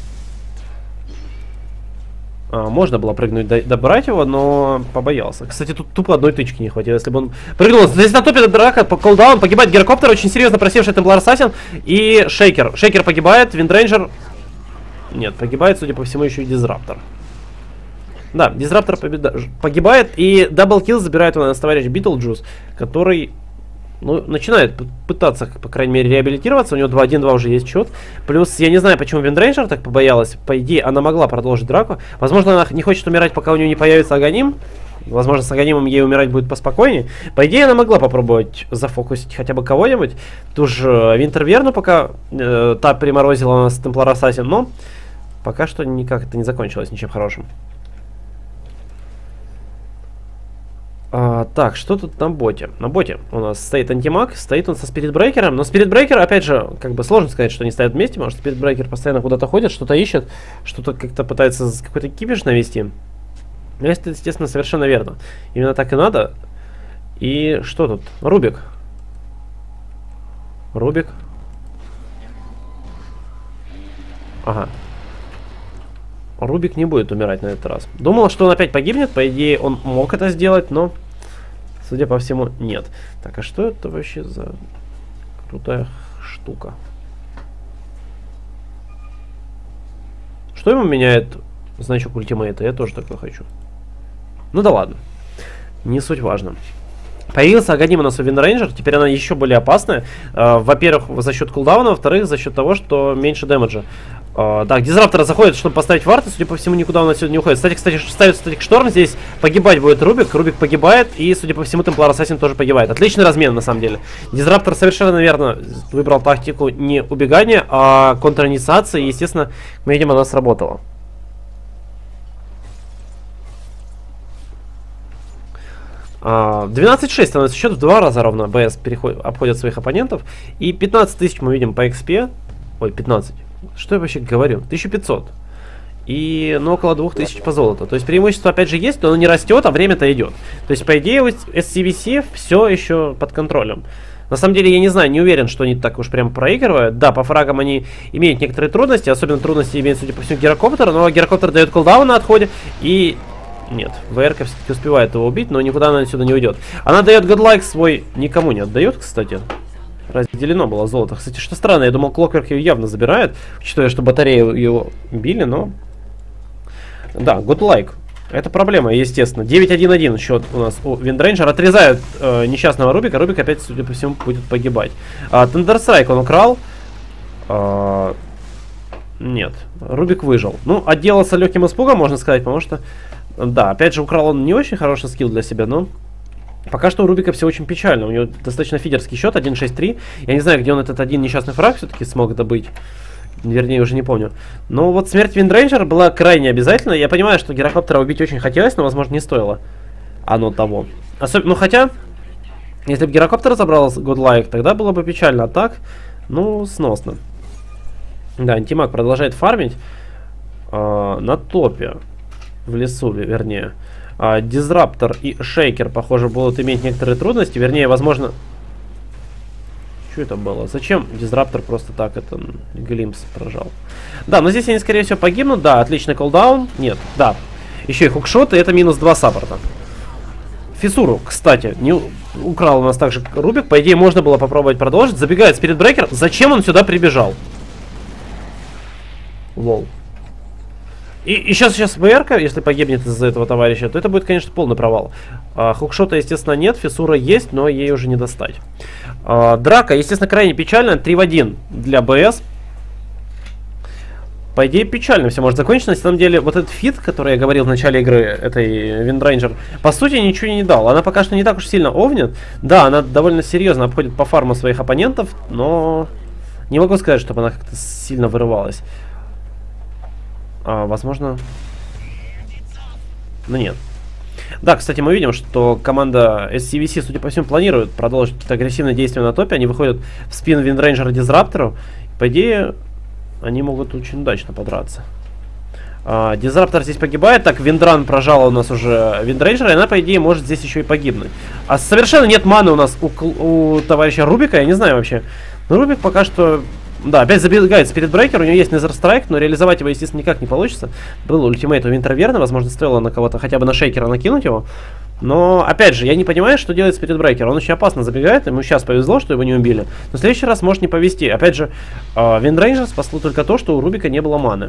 А, можно было прыгнуть, до, добрать его, но побоялся. Кстати, тут тупо одной тычки не хватило, если бы он прыгнул. Здесь на топе драка, по колдаун, погибает Гирокоптер, очень серьезно просевший Темплар Ассасин. И Шейкер. Шейкер погибает, Виндрейнджер... Нет, погибает, судя по всему, еще и Дизраптор. Да, Дизраптор победа... погибает, и даблкилл забирает у нас товарищ Битлджус, который, ну, начинает пытаться, по крайней мере, реабилитироваться. У него два один-два уже есть счет. Плюс, я не знаю, почему Виндрейнджер так побоялась. По идее, она могла продолжить драку. Возможно, она не хочет умирать, пока у нее не появится Аганим. Возможно, с Аганимом ей умирать будет поспокойнее. По идее, она могла попробовать зафокусить хотя бы кого-нибудь. Ту же Винтерверну, пока э, та приморозила у нас Темплар Ассасин, но пока что никак это не закончилось ничем хорошим. А, так, что тут на боте? На боте у нас стоит антимаг, стоит он со спиритбрейкером, но спиритбрейкер, опять же, как бы сложно сказать, что они стоят вместе, может, спиритбрейкер постоянно куда-то ходит, что-то ищет, что-то как-то пытается какой-то кипиш навести. Но это, естественно, совершенно верно. Именно так и надо. И что тут? Рубик. Рубик. Ага. Рубик не будет умирать на этот раз. Думал, что он опять погибнет. По идее, он мог это сделать, но, судя по всему, нет. Так, а что это вообще за крутая штука? Что ему меняет значок ультимейта? Я тоже такое хочу. Ну да ладно. Не суть важно. Появился Аганим у нас у Виндрейнджер. Теперь она еще более опасная. Uh, Во-первых, за счет кулдауна. Во-вторых, за счет того, что меньше дэмэджа. Uh, так, Дизраптор заходит, чтобы поставить варты. Судя по всему, никуда он отсюда не уходит. Кстати, кстати, ставит статик шторм. Здесь погибать будет Рубик. Рубик погибает. И, судя по всему, Темплар Ассасин тоже погибает. Отличный размен, на самом деле. Дизраптор совершенно верно выбрал тактику не убегания, а контраинициации. И, естественно, мы видим, она сработала. двенадцать шесть становится счет, в два раза ровно БС переходит, обходит своих оппонентов. И пятнадцать тысяч мы видим по экспе. Ой, пятнадцать. Что я вообще говорю? тысяча пятьсот. И ну, около двух тысяч по золоту. То есть преимущество опять же есть, но оно не растет, а время-то идет. То есть, по идее, у эс си ви си все еще под контролем. На самом деле, я не знаю, не уверен, что они так уж прям проигрывают. Да, по фрагам они имеют некоторые трудности. Особенно трудности имеют, судя по всему, Гирокоптер. Но Гирокоптер дает колдаун на отходе. И... Нет, ВРК все-таки успевает его убить, но никуда она отсюда не уйдет. Она дает годлайк свой, никому не отдает, кстати. Разделено было золото. Кстати, что странно, я думал, Клокверк ее явно забирает, учитывая, что батарею его били, но... Да, годлайк. Это проблема, естественно. девять один счет у нас у Виндрейнджер. Отрезают э, несчастного Рубика. Рубик опять, судя по всему, будет погибать. А, Тендерстрайк он украл. А, нет, Рубик выжил. Ну, отделался легким испугом, можно сказать, потому что... Да, опять же, украл он не очень хороший скилл для себя, но пока что у Рубика все очень печально. У него достаточно фидерский счет, один шесть три. Я не знаю, где он этот один несчастный фраг все-таки смог добыть. Вернее, уже не помню. Но вот смерть Виндрейнджера была крайне обязательна. Я понимаю, что Гирокоптера убить очень хотелось, но, возможно, не стоило оно того. Особенно, ну, хотя, если бы Гирокоптер забрал годлайк, тогда было бы печально. А так, ну, сносно. Да, антимаг продолжает фармить э, на топе. В лесу, вернее. А, Дизраптор и Шейкер, похоже, будут иметь некоторые трудности. Вернее, возможно... Что это было? Зачем Дизраптор просто так это глимпс прожал? Да, но здесь они, скорее всего, погибнут. Да, отличный колдаун. Нет, да. Еще и хукшот, и это минус два саппорта. Фиссуру, кстати, не украл у нас также Рубик. По идее, можно было попробовать продолжить. Забегает Спиритбрейкер. Зачем он сюда прибежал? Лол. И, и сейчас, сейчас ВРК, если погибнет из-за этого товарища, то это будет, конечно, полный провал. А, хукшота, естественно, нет, фиссура есть, но ей уже не достать. А, драка, естественно, крайне печально. три в один для БС. По идее, печально все может закончиться. На самом деле, вот этот фит, который я говорил в начале игры, этой Виндрейнджер, по сути, ничего не дал. Она пока что не так уж сильно овнет. Да, она довольно серьезно обходит по фарму своих оппонентов, но... Не могу сказать, чтобы она как-то сильно вырывалась. А, возможно... Ну нет. Да, кстати, мы видим, что команда эс си ви си, судя по всему, планирует продолжить какие-то агрессивные действия на топе. Они выходят в спин Виндрейнджера Дизраптору. По идее, они могут очень удачно подраться. А, Дизраптор здесь погибает. Так, Виндран прожала у нас уже Виндрейнджера, и она, по идее, может здесь еще и погибнуть. А совершенно нет маны у нас у, у товарища Рубика, я не знаю вообще. Но Рубик пока что... Да, опять забегает Спирит Брейкер, у него есть Незер Страйк, но реализовать его, естественно, никак не получится. Был ультимейт у Винтерверна, возможно, стоило на кого-то, хотя бы на Шейкера накинуть его. Но, опять же, я не понимаю, что делает Спирит Брейкер. Он очень опасно забегает, ему сейчас повезло, что его не убили. Но в следующий раз может не повезти. Опять же, э, Виндрейнджер спасло только то, что у Рубика не было маны.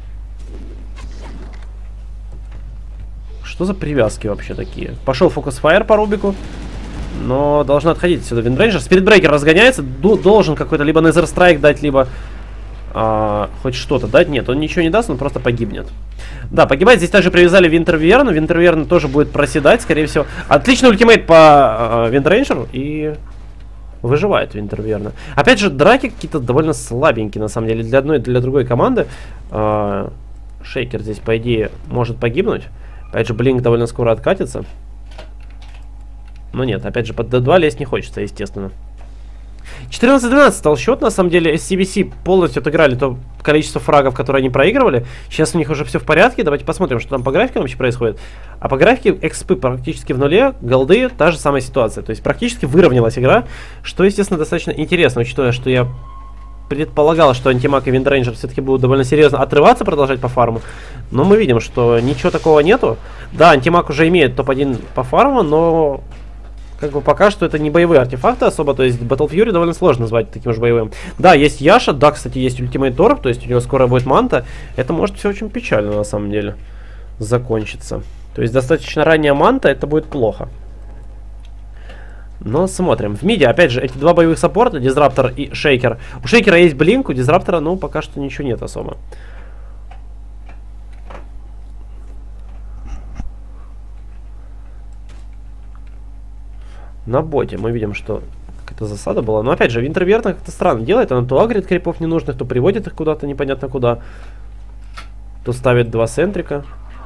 Что за привязки вообще такие? Пошел Фокус Фаер по Рубику. Но должна отходить сюда Виндрейнджер. Спирит Брейкер разгоняется. Должен какой-то либо Незер Страйк дать, либо а, хоть что-то дать. Нет, он ничего не даст, он просто погибнет. Да, погибает. Здесь также привязали Винтерверну. Винтерверн тоже будет проседать, скорее всего. Отличный ультимейт по а, Виндрейнджеру. И выживает Винтерверна. Опять же, драки какие-то довольно слабенькие, на самом деле. Для одной и для другой команды. А, Шейкер здесь, по идее, может погибнуть. Опять же, Блинк довольно скоро откатится. Но нет, опять же, под дэ два лезть не хочется, естественно. четырнадцать двенадцать стал счет, на самом деле. эс си ви си полностью отыграли то количество фрагов, которые они проигрывали. Сейчас у них уже все в порядке. Давайте посмотрим, что там по графикам вообще происходит. А по графике экспы практически в нуле, голды та же самая ситуация. То есть практически выровнялась игра, что, естественно, достаточно интересно, учитывая, что я предполагал, что Антимаг и Виндрейнджер все-таки будут довольно серьезно отрываться, продолжать по фарму. Но мы видим, что ничего такого нету. Да, Антимаг уже имеет топ один по фарму, но... Как бы пока что это не боевые артефакты особо, то есть Battle Fury довольно сложно назвать таким же боевым. Да, есть Яша, да, кстати, есть Ультимейт Торп, то есть у него скоро будет манта. Это может все очень печально на самом деле закончиться. То есть достаточно ранняя манта, это будет плохо. Но смотрим. В миде, опять же, эти два боевых саппорта, Дизраптор и Шейкер. У Шейкера есть Блинк, у Дизраптора, ну, пока что ничего нет особо. На боте мы видим, что какая-то засада была. Но опять же, Винтерверна как-то странно делает. Она то агрит крипов ненужных, то приводит их куда-то непонятно куда. То ставит два сентрика.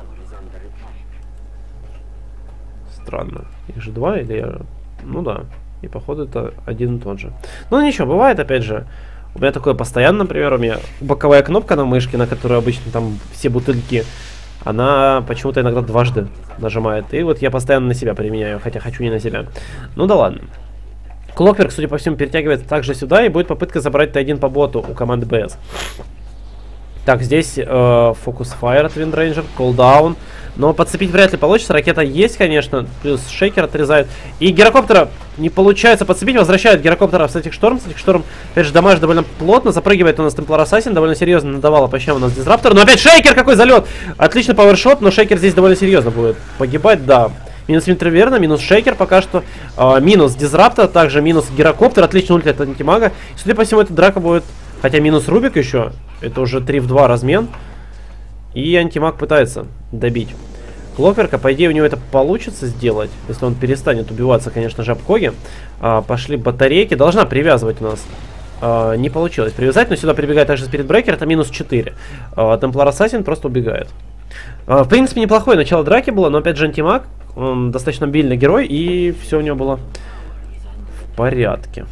Странно. Их же два или... я... Ну да. И походу это один и тот же. Ну ничего, бывает опять же. У меня такое постоянно, например, у меня боковая кнопка на мышке, на которую обычно там все бутылки... Она почему-то иногда дважды нажимает. И вот я постоянно на себя применяю, хотя хочу не на себя. Ну да ладно. Клокверк, судя по всему, перетягивается также сюда. И будет попытка забрать тэ один по боту у команды бэ эс. Так, здесь фокус файр от Виндрейнджер, колдаун. Но подцепить вряд ли получится. Ракета есть, конечно. Плюс Шейкер отрезает. И Гирокоптера не получается подцепить. Возвращает Гирокоптера в Статик Шторм. Статик Шторм, опять же, дамаж довольно плотно. Запрыгивает у нас Темплар Ассасин. Довольно серьезно надавала по щам у нас Дизраптор. Но опять Шейкер, какой залет! Отлично пауэршот, но Шейкер здесь довольно серьезно будет погибать, да. Минус Винтерверна, минус Шейкер пока что. Э, минус Дизраптор, также минус Гирокоптер. Отлично ульт от Антимага. И, судя по всему, эта драка будет... Хотя минус Рубик еще. Это уже три в два размен. И Антимаг пытается добить Клокверка. По идее, у него это получится сделать, если он перестанет убиваться, конечно же, об Коги. А, пошли батарейки. Должна привязывать у нас. А, не получилось привязать, но сюда прибегает также Спирит Брейкер. Это минус четыре. А, Темплар Ассасин просто убегает. А, в принципе, неплохое начало драки было, но опять же Антимаг. Он достаточно бильный герой, и все у него было в порядке.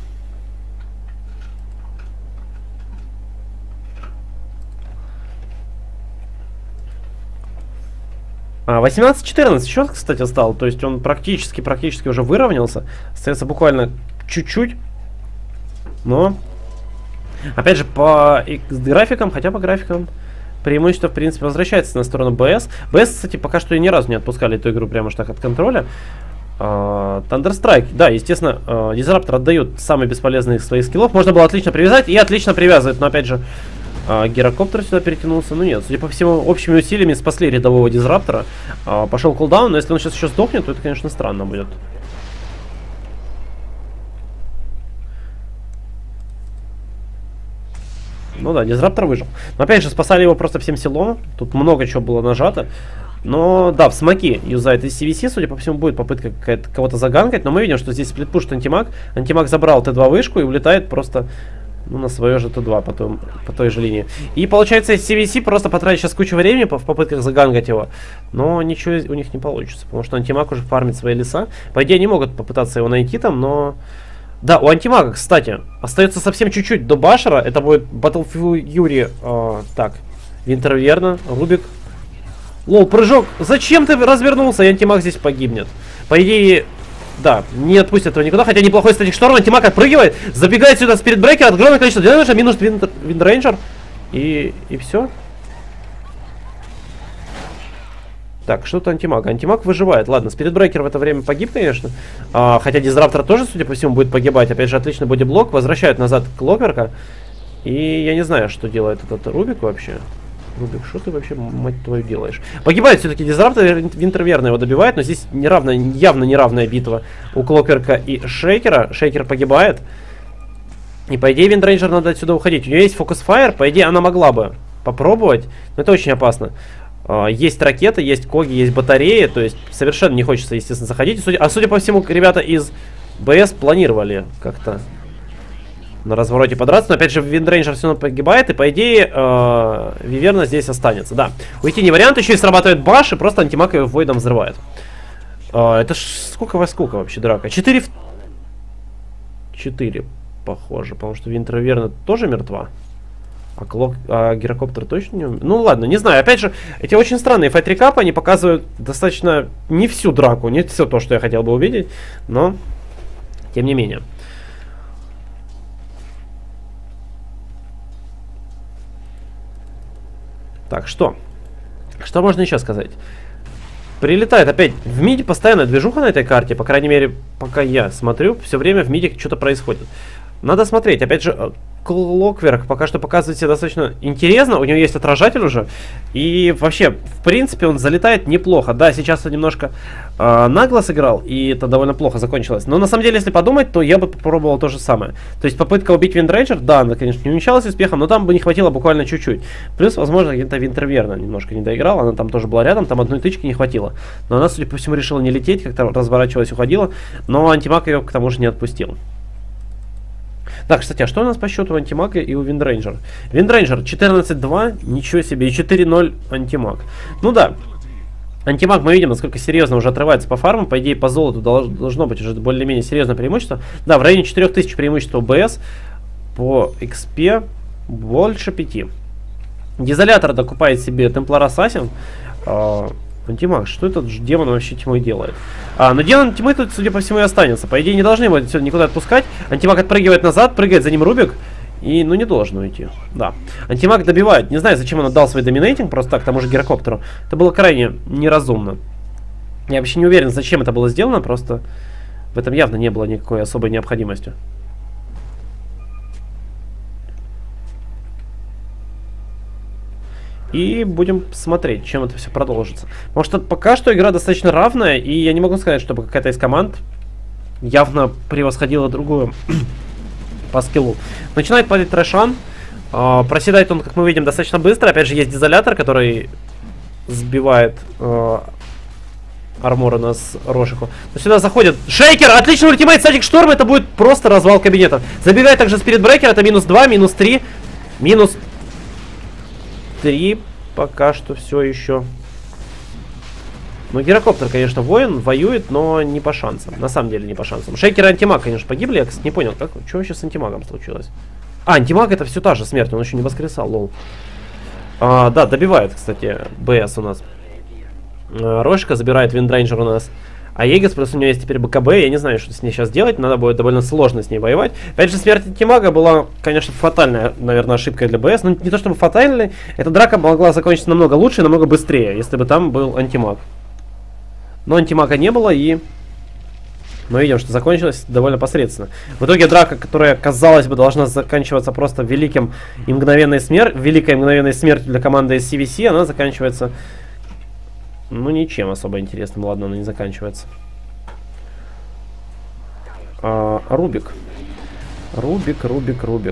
восемнадцать четырнадцать счет, кстати, стал. То есть он практически, практически уже выровнялся. Остается буквально чуть-чуть. Но, опять же, по графикам, хотя по графикам, преимущество, в принципе, возвращается на сторону бэ эс. бэ эс, кстати, пока что и ни разу не отпускали эту игру прямо уж так от контроля. Thunderstrike, да, естественно, Дизраптор отдают самые бесполезные из своих скиллов. Можно было отлично привязать и отлично привязывает, но, опять же, А, Гирокоптер сюда перетянулся. Ну нет, судя по всему, общими усилиями спасли рядового Дизраптора. А, пошел кулдаун, но если он сейчас еще сдохнет, то это, конечно, странно будет. Ну да, Дизраптор выжил. Но опять же, спасали его просто всем силом. Тут много чего было нажато. Но да, в смоки юзает эс си ви си, судя по всему, будет попытка кого-то заганкать. Но мы видим, что здесь сплитпушит Антимаг. Антимаг забрал тэ два вышку и улетает просто Ну, на свое же Т два потом, по той же линии. И получается, си ви си просто потратит сейчас кучу времени в попытках загангать его. Но ничего у них не получится, потому что антимаг уже фармит свои леса. По идее, они могут попытаться его найти там, но... Да, у антимага, кстати, остается совсем чуть-чуть до башера. Это будет Battlefield Fury. Э, так, Винтерверна, Рубик. Лол, прыжок. Зачем ты развернулся? И антимаг здесь погибнет. По идее... Да, не отпустят его никуда, хотя неплохой статик шторм, антимаг отпрыгивает, забегает сюда спиритбрекер, огромное количество динамиша, минус виндрейнджер, и, и все. Так, что-то антимаг. Антимаг выживает. Ладно, спиритбрекер в это время погиб, конечно, а, хотя дизраптор тоже, судя по всему, будет погибать. Опять же, отличный бодиблок, возвращают назад Клокверка, и я не знаю, что делает этот Рубик вообще. Рубик, что ты вообще, мать твою, делаешь? Погибает все-таки дизраптор, Винтерверна его добивает, но здесь неравная, явно неравная битва у Клокверка и Шейкера. Шейкер погибает. И по идее Виндрейнджер надо отсюда уходить. У нее есть фокус-файр, по идее она могла бы попробовать, но это очень опасно. Есть ракеты, есть коги, есть батареи, то есть совершенно не хочется, естественно, заходить. А судя по всему, ребята из БС планировали как-то на развороте подраться, но опять же Виндрейнджер все равно погибает, и по идее э, Виверна здесь останется. Да, уйти не вариант, еще и срабатывает баш, и просто антимаг его войдом взрывает. Э, это ж сколько во сколько вообще драка? четыре в... четыре, похоже, потому что Винтерверна тоже мертва. А, Клок... а Гирокоптер точно не умер? Ну ладно, не знаю. Опять же, эти очень странные файт-рекапы, они показывают достаточно не всю драку, не все то, что я хотел бы увидеть, но тем не менее. Так, что? Что можно еще сказать? Прилетает опять в миде постоянно движуха на этой карте. По крайней мере, пока я смотрю, все время в миде что-то происходит. Надо смотреть. Опять же, Клокверк пока что показывает себя достаточно интересно. У него есть отражатель уже. И вообще, в принципе, он залетает неплохо. Да, сейчас он немножко э, нагло сыграл, и это довольно плохо закончилось. Но на самом деле, если подумать, то я бы попробовал то же самое. То есть попытка убить Виндрейнджер, да, она, конечно, не увенчалась успехом, но там бы не хватило буквально чуть-чуть. Плюс, возможно, где-то Винтерверна немножко не доиграла. Она там тоже была рядом, там одной тычки не хватило. Но она, судя по всему, решила не лететь, как-то разворачивалась, уходила. Но антимаг ее к тому же не отпустил. Так, кстати, а что у нас по счету антимага и у Виндрейнджера? Виндрейнджер четырнадцать два, ничего себе, и четыре ноль антимаг. Ну да, антимаг мы видим, насколько серьезно уже отрывается по фарму. По идее, по золоту должно быть уже более-менее серьезное преимущество. Да, в районе четырёх тысяч преимущества у БС. По экспе больше пяти. Дизолятор докупает себе Темплар Ассасин. Антимаг, что этот демон вообще тьмой делает? А, но демон тьмы тут, судя по всему, и останется. По идее, не должны его отсюда никуда отпускать. Антимаг отпрыгивает назад, прыгает за ним Рубик. И, ну, не должен уйти. Да. Антимаг добивает. Не знаю, зачем он отдал свой доминейтинг, просто так, тому же Гирокоптеру. Это было крайне неразумно. Я вообще не уверен, зачем это было сделано, просто в этом явно не было никакой особой необходимости. И будем смотреть, чем это все продолжится. Потому что пока что игра достаточно равная, и я не могу сказать, чтобы какая-то из команд явно превосходила другую по скиллу. Начинает падать Трэшан. Э, проседает он, как мы видим, достаточно быстро. Опять же, есть дизолятор, который сбивает э, армора нас Рошику. Но сюда заходит Шейкер. Отличный ультимейт, статик шторм. Это будет просто развал кабинета. Забегает также спиритбрекер. Это минус два, минус три, минус три. Пока что все еще. Ну, Гирокоптер, конечно, воин, воюет, но не по шансам. На самом деле не по шансам. Шейкер и антимаг, конечно, погибли. Я, кстати, не понял, как, что вообще с антимагом случилось. А, антимаг это все та же смерть, он еще не воскресал, лол. А, да, добивает, кстати, БС у нас. А, Рошка забирает Виндрейнджер у нас. А Егис, просто у нее есть теперь БКБ, я не знаю, что с ней сейчас делать, надо будет довольно сложно с ней воевать. Опять же, смерть антимага была, конечно, фатальная, наверное, ошибкой для БС, но не то чтобы фатальной, эта драка могла закончиться намного лучше и намного быстрее, если бы там был антимаг. Но антимага не было, и мы видим, что закончилась довольно посредственно. В итоге драка, которая, казалось бы, должна заканчиваться просто великим и мгновенной смертью, великой и мгновенной смертью для команды эс си ви си, она заканчивается... Ну, ничем особо интересным. Ладно, она не заканчивается. А, Рубик. Рубик, Рубик, Рубик.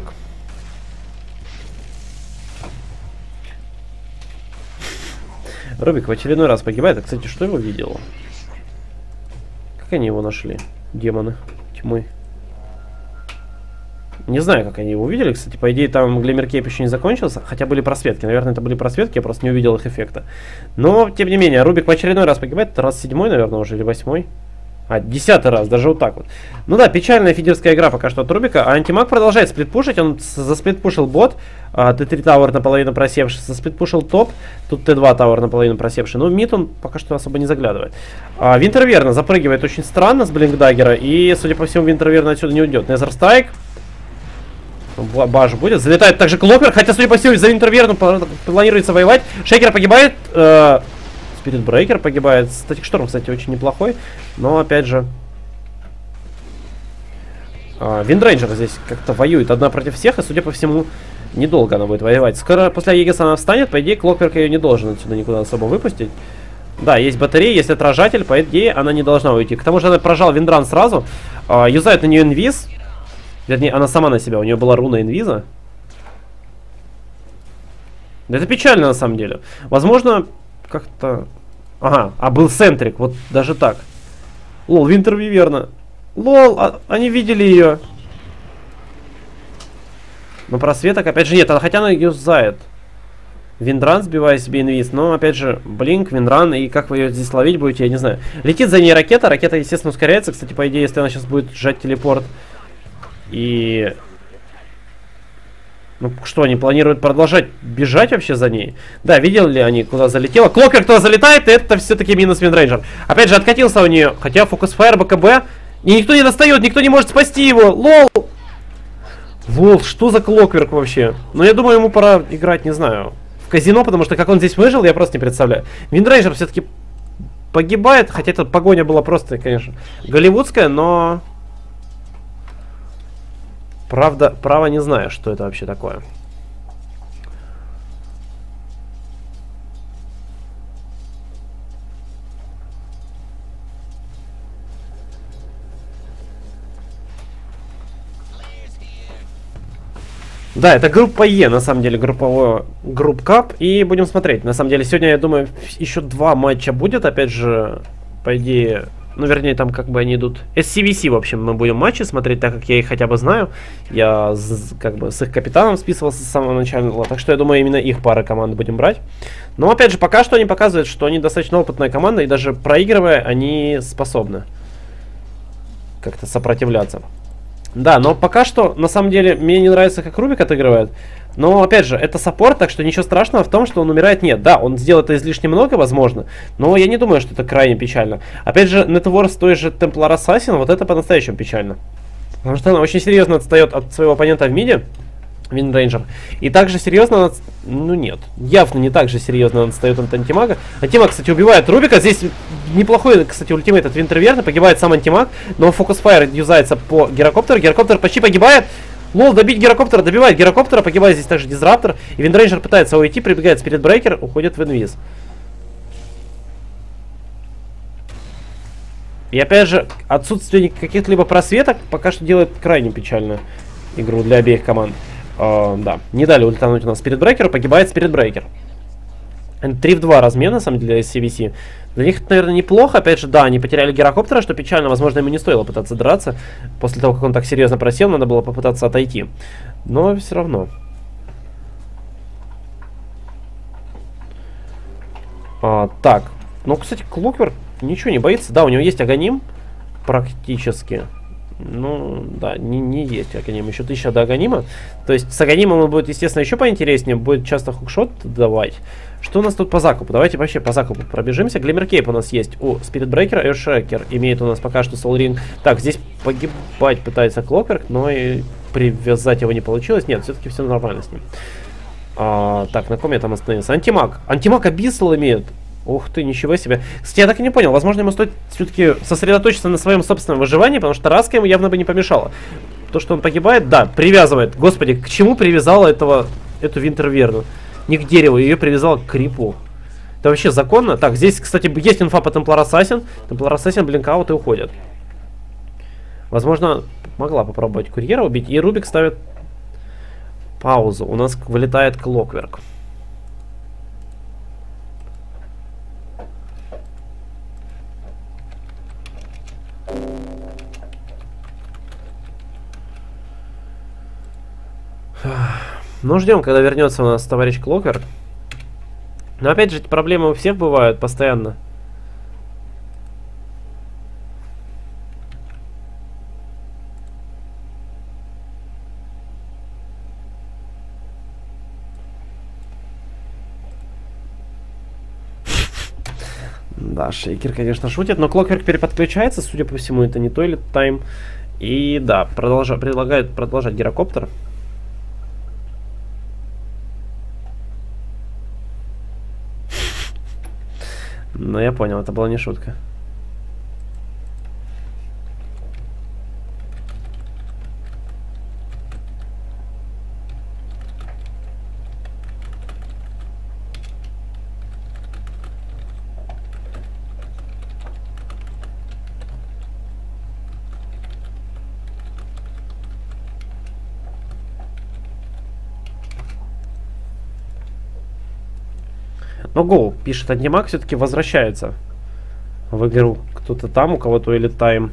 Рубик в очередной раз погибает. А, кстати, что его видел? Как они его нашли? Демоны тьмы. Не знаю, как они его увидели. Кстати, по идее, там Глиммер-Кейп еще не закончился. Хотя были просветки. Наверное, это были просветки, я просто не увидел их эффекта. Но, тем не менее, Рубик в очередной раз погибает. Это раз седьмой, наверное, уже, или восьмой. А, десятый раз, даже вот так вот. Ну да, печальная фидерская игра пока что от Рубика. А Антимаг продолжает сплитпушить. Он засплитпушил бот. А, Т три Тауэр наполовину просевший. Засплитпушил топ. Тут Т два Тауэр наполовину просевший. Но мид он пока что особо не заглядывает. А, Винтерверна запрыгивает очень странно с Блинкдаггера. И, судя по всему, Винтерверна отсюда не уйдет. Незерстрайк. Баш будет. Залетает также Клоквер. Хотя, судя по всему, за Винтерверну планируется воевать. Шейкер погибает. Э Спирит Брейкер погибает. Статик Шторм, кстати, очень неплохой. Но, опять же... Э Виндрейнджер здесь как-то воюет одна против всех. И, судя по всему, недолго она будет воевать. Скоро после Егиса она встанет. По идее, Клокверк ее не должен отсюда никуда особо выпустить. Да, есть батарея, есть отражатель. По идее, она не должна уйти. К тому же, она прожал Виндран сразу. Э юзает на нее инвиз. Вернее, она сама на себя. У нее была руна инвиза. Это печально, на самом деле. Возможно, как-то... Ага, а был Сентрик. Вот даже так. Лол, Винтер Виверна. Лол, а, они видели ее. Но просветок, опять же, нет. Хотя она юзает. Виндран, сбивая себе инвиз. Но, опять же, блинк, Виндран. И как вы ее здесь ловить будете, я не знаю. Летит за ней ракета. Ракета, естественно, ускоряется. Кстати, по идее, если она сейчас будет сжать телепорт... И... Ну, что, они планируют продолжать бежать вообще за ней? Да, видели ли они, куда залетела? Клокер, кто залетает, это все-таки минус Виндрейнджер. Опять же, откатился у нее. Хотя фокус фаер, БКБ. И никто не достает, никто не может спасти его. Лол! Лол, что за Клокверк вообще? Ну, я думаю, ему пора играть, не знаю, в казино, потому что как он здесь выжил, я просто не представляю. Виндрейнджер все-таки погибает. Хотя эта погоня была просто, конечно, голливудская, но... Правда, право не знаю, что это вообще такое. Да, это группа Е, на самом деле, групповой групп кап. И будем смотреть. На самом деле, сегодня, я думаю, еще два матча будет. Опять же, по идее... Ну, вернее, там как бы они идут... эс си ви си, в общем, мы будем матчи смотреть, так как я их хотя бы знаю. Я как бы с их капитаном списывался с самого начала. Так что, я думаю, именно их пары команд будем брать. Но, опять же, пока что они показывают, что они достаточно опытная команда. И даже проигрывая, они способны как-то сопротивляться. Да, но пока что, на самом деле, мне не нравится, как Рубик отыгрывает. Но, опять же, это саппорт, так что ничего страшного в том, что он умирает, нет. Да, он сделает это излишне много, возможно, но я не думаю, что это крайне печально. Опять же, Нетворс той же Templar Assassin, вот это по-настоящему печально. Потому что она очень серьезно отстает от своего оппонента в миде, Виндрейнджер. И также серьезно, она... ну нет, явно не так же серьезно он отстает от Антимага. Антимаг, кстати, убивает Рубика. Здесь неплохой, кстати, ультимейт от Винтерверна. Погибает сам Антимаг, но фокус-файр юзается по Гирокоптеру. Гирокоптер почти погибает. Лол, добить Гирокоптера, добивает Гирокоптера, погибает здесь также Дизраптор. И Виндрейнджер пытается уйти, прибегает Спирит Брейкер, уходит в инвиз. И опять же, отсутствие каких-либо просветок пока что делает крайне печально игру для обеих команд. Uh, да, не дали ультануть у нас Спирит Брейкеру, погибает Спирит Брейкер. три в два размен, на самом деле, для эс си ви си. Для них это, наверное, неплохо. Опять же, да, они потеряли Гирокоптера, что печально. Возможно, ему не стоило пытаться драться. После того, как он так серьезно просел, надо было попытаться отойти. Но все равно. А, так, ну, кстати, Клоквер ничего не боится. Да, у него есть Аганим практически. Ну, да, не, не есть Аганим. Еще тысяча до Аганима. То есть с Аганимом он будет, естественно, еще поинтереснее. Будет часто хукшот давать. Что у нас тут по закупу? Давайте вообще по закупу пробежимся. Глиммер-Кейп у нас есть у Спирит Брейкера. Эйршекер имеет у нас пока что Soul Ring. Так, здесь погибать пытается Клокверк, но и привязать его не получилось. Нет, все-таки все нормально с ним. А, так, на ком я там остановился? Антимаг. Антимаг Абиссал имеет. Ух ты, ничего себе. Кстати, я так и не понял. Возможно, ему стоит все-таки сосредоточиться на своем собственном выживании, потому что Раска ему явно бы не помешало. То, что он погибает, да, привязывает. Господи, к чему привязала этого, эту Винтерверну? Не к дереву, ее привязала к крипу. Это вообще законно? Так, здесь, кстати, есть инфа по Templar Assassin. Templar Assassin блинкаут и уходит. Возможно, могла попробовать курьера убить. И Рубик ставит паузу. У нас вылетает Клокверк. Ну, ждем, когда вернется у нас товарищ Клокер. Но опять же, эти проблемы у всех бывают постоянно. Да, Шейкер, конечно, шутит, но Клокверк переподключается, судя по всему, это не Toilet Time. И да, продолжа, предлагают продолжать гирокоптер. Но я понял, это была не шутка. Но Go, пишет, Антимаг все-таки возвращается в игру. Кто-то там, у кого-то или тайм.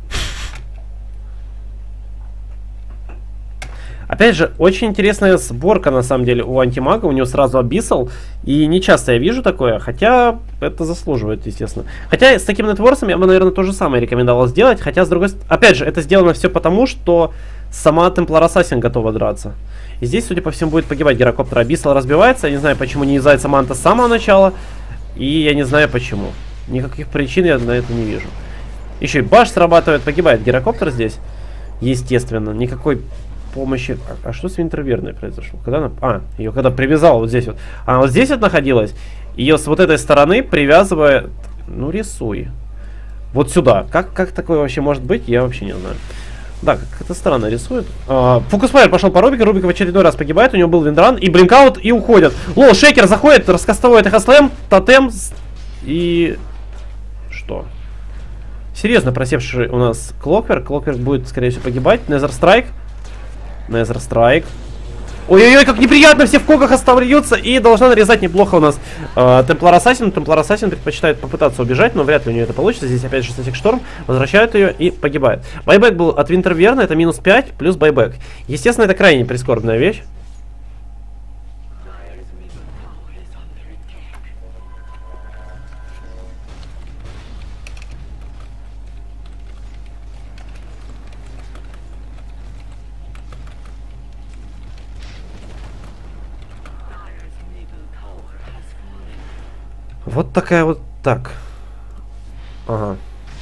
Опять же, очень интересная сборка, на самом деле, у Антимага. У него сразу Abyssal. И не часто я вижу такое, хотя это заслуживает, естественно. Хотя с таким нетворсом я бы, наверное, то же самое рекомендовал сделать. Хотя, с другой стороны, опять же, это сделано все потому, что сама Templar Assassin готова драться. И здесь, судя по всему, будет погибать гирокоптер. Abyssal разбивается. Я не знаю, почему не юзается манта с самого начала. И я не знаю, почему. Никаких причин я на это не вижу. Еще и баш срабатывает. Погибает гирокоптер здесь. Естественно. Никакой помощи. А, а что с Винтерверной произошло? Когда она... А, ее когда привязала вот здесь вот. Она вот здесь вот находилась. Ее с вот этой стороны привязывает... Ну, рисуй. Вот сюда. Как, как такое вообще может быть? Я вообще не знаю. Да, как-то странно рисует. А, Фокусфайр пошел по Рубику. Рубик в очередной раз погибает. У него был виндран. И блинкаут, и уходят. Лол, Шейкер заходит, раскастовывает эхослэм, тотем. И... Что? Серьезно просевший у нас Клокверк. Клокверк будет, скорее всего, погибать. Незер Страйк. Незер Страйк. Ой-ой-ой, как неприятно, все в когах остаются. И должна нарезать неплохо у нас Темплар Ассасин. Темплар Ассасин предпочитает попытаться убежать, но вряд ли у нее это получится. Здесь опять же Статик Шторм. Возвращают ее и погибает. Байбек был от Винтерверна, это минус пять плюс байбек. Естественно, это крайне прискорбная вещь. Вот такая вот так. Ага.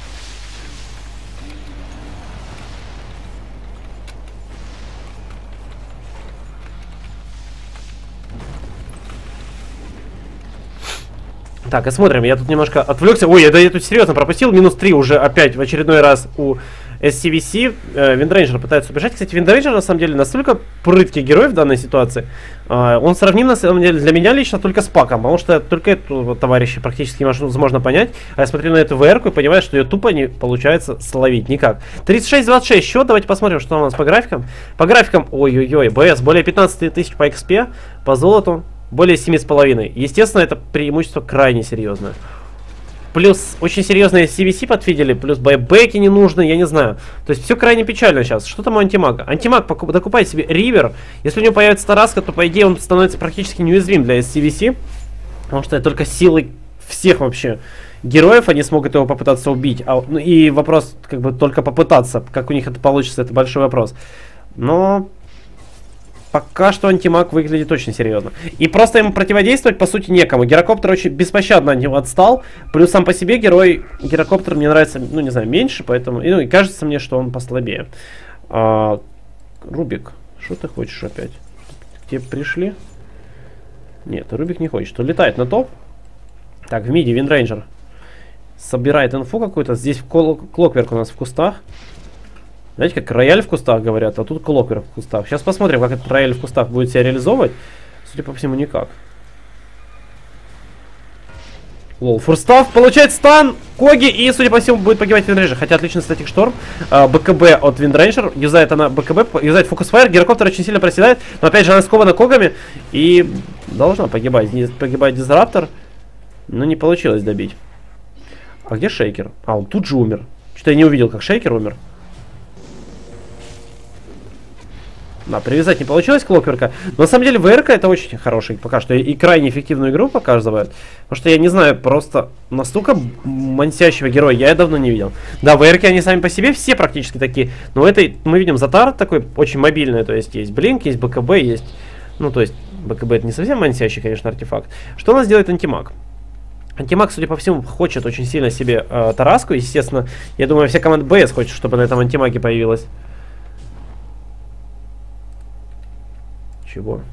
Так, и смотрим, я тут немножко отвлекся. Ой, это я тут серьезно пропустил. Минус три уже опять в очередной раз у эс си ви си. Э, Виндрейнджер пытается убежать. Кстати, Виндрейнджер на самом деле настолько прыткий герой в данной ситуации. Э, он сравним на самом деле для меня лично только с Паком. Потому что только эту вот, товарища практически можно понять. А я смотрю на эту ВР-ку и понимаю, что ее тупо не получается словить никак. тридцать шесть двадцать шесть счет. Давайте посмотрим, что у нас по графикам. По графикам, ой-ой-ой, БС более пятнадцати тысяч по экспе, по золоту более семи с половиной. Естественно, это преимущество крайне серьезное. Плюс очень серьезные си ви си подфидели, плюс байбеки не нужны, я не знаю. То есть все крайне печально сейчас. Что там у Антимага? Антимаг докупает себе Ривер. Если у него появится Тараска, то по идее он становится практически неуязвим для эс си ви си. Потому что только силой всех вообще героев они смогут его попытаться убить. А, ну, и вопрос, как бы только попытаться. Как у них это получится, это большой вопрос. Но... Пока что Антимаг выглядит очень серьезно. И просто ему противодействовать, по сути, некому. Гирокоптер очень беспощадно от него отстал. Плюс сам по себе герой Гирокоптер мне нравится, ну, не знаю, меньше, поэтому... И, ну, и кажется мне, что он послабее. А, Рубик, что ты хочешь опять? К тебе пришли? Нет, Рубик не хочет. Он летает на топ. Так, в миди Виндрейнджер собирает инфу какую-то. Здесь Клокверк у нас в кустах. Знаете, как рояль в кустах говорят, а тут Клокверк в кустах. Сейчас посмотрим, как этот рояль в кустах будет себя реализовывать. Судя по всему, никак. Лол, фурстав, получает стан, Коги, и, судя по всему, будет погибать Виндрейнджер. Хотя отличный статик шторм. А, БКБ от Виндрейнджер. Юзает она БКБ, юзает фокусфайр. Гирокоптер очень сильно проседает. Но опять же она скована Когами. И должна погибать. Не погибает Дизраптор. Но не получилось добить. А где Шейкер? А, он тут же умер. Что-то я не увидел, как Шейкер умер. Да, привязать не получилось Клокверка. Но на самом деле ВРК это очень хороший пока что и крайне эффективную игру показывает. Потому что я не знаю, просто настолько мансящего героя я давно не видел. Да, ВРК они сами по себе все практически такие. Но в этой мы видим Затар такой очень мобильный. То есть есть Блинк, есть БКБ, есть... Ну то есть БКБ это не совсем мансящий, конечно, артефакт. Что у нас делает Антимаг? Антимаг, судя по всему, хочет очень сильно себе э, Тараску. Естественно, я думаю, вся команда БС хочет, чтобы на этом Антимаге появилась. Чего?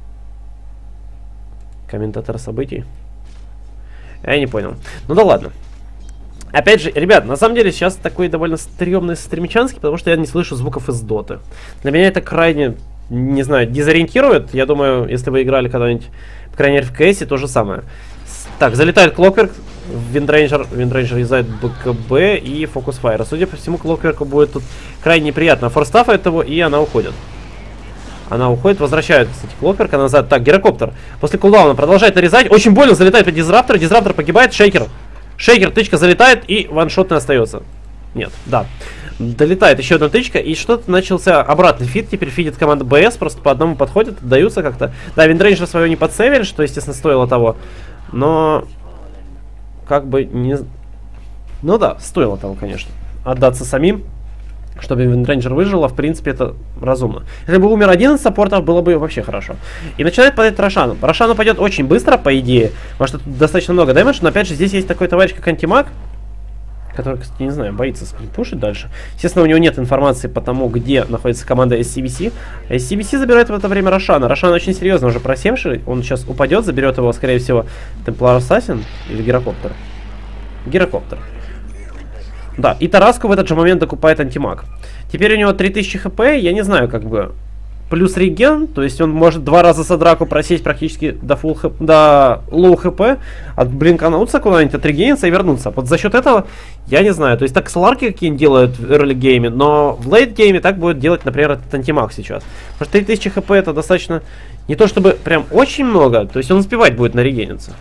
Комментатор событий? Я не понял. Ну да ладно. Опять же, ребят, на самом деле сейчас такой довольно стрёмный стримчанский, потому что я не слышу звуков из доты. Для меня это крайне, не знаю, дезориентирует. Я думаю, если вы играли когда-нибудь, по крайней мере, в КСе, то же самое. Так, залетает Клокверк, Виндрейнджер, Виндрейнджер юзает БКБ и Фокус Файра. Судя по всему, Клокверку будет тут крайне неприятно. Форстафает его, и она уходит. Она уходит, возвращает, кстати, Клокверка назад. Так, Гирокоптер после кулдауна продолжает нарезать. Очень больно залетает по Дизраптор. Дизраптор погибает, Шейкер. Шейкер, тычка залетает и ваншотный остается. Нет, да. Долетает еще одна тычка, и что-то начался обратный фид. Теперь фидит команда БС, просто по одному подходит, отдаются как-то. Да, Виндрейнджер свое не подсейвили, что, естественно, стоило того. Но, как бы не... Ну да, стоило того, конечно. Отдаться самим, чтобы Виндрейнджер выжила, в принципе, это разумно. Если бы умер один из саппортов, было бы вообще хорошо. И начинает падать Рошану. Рошану пойдет очень быстро, по идее, потому что тут достаточно много дэмэдж, но опять же, здесь есть такой товарищ, как Антимаг, который, кстати, не знаю, боится пушить дальше. Естественно, у него нет информации по тому, где находится команда эс си би си. эс си би си забирает в это время Рошана. Рошан очень серьезно уже просевший. Он сейчас упадет, заберет его, скорее всего, Темплар Ассасин или Гирокоптер. Гирокоптер. Да, и Тараску в этот же момент докупает Антимаг. Теперь у него три тысячи хп, я не знаю, как бы... Плюс реген, то есть он может два раза за драку просесть практически до фулл хп, до лоу хп, от блинкануться куда-нибудь, отрегениться и вернуться. Вот за счет этого, я не знаю, то есть так сларки какие-нибудь делают в early гейме, но в late гейме так будет делать, например, этот Антимаг сейчас. Потому что три тысячи хп это достаточно, не то чтобы прям очень много, то есть он успевать будет нарегениться.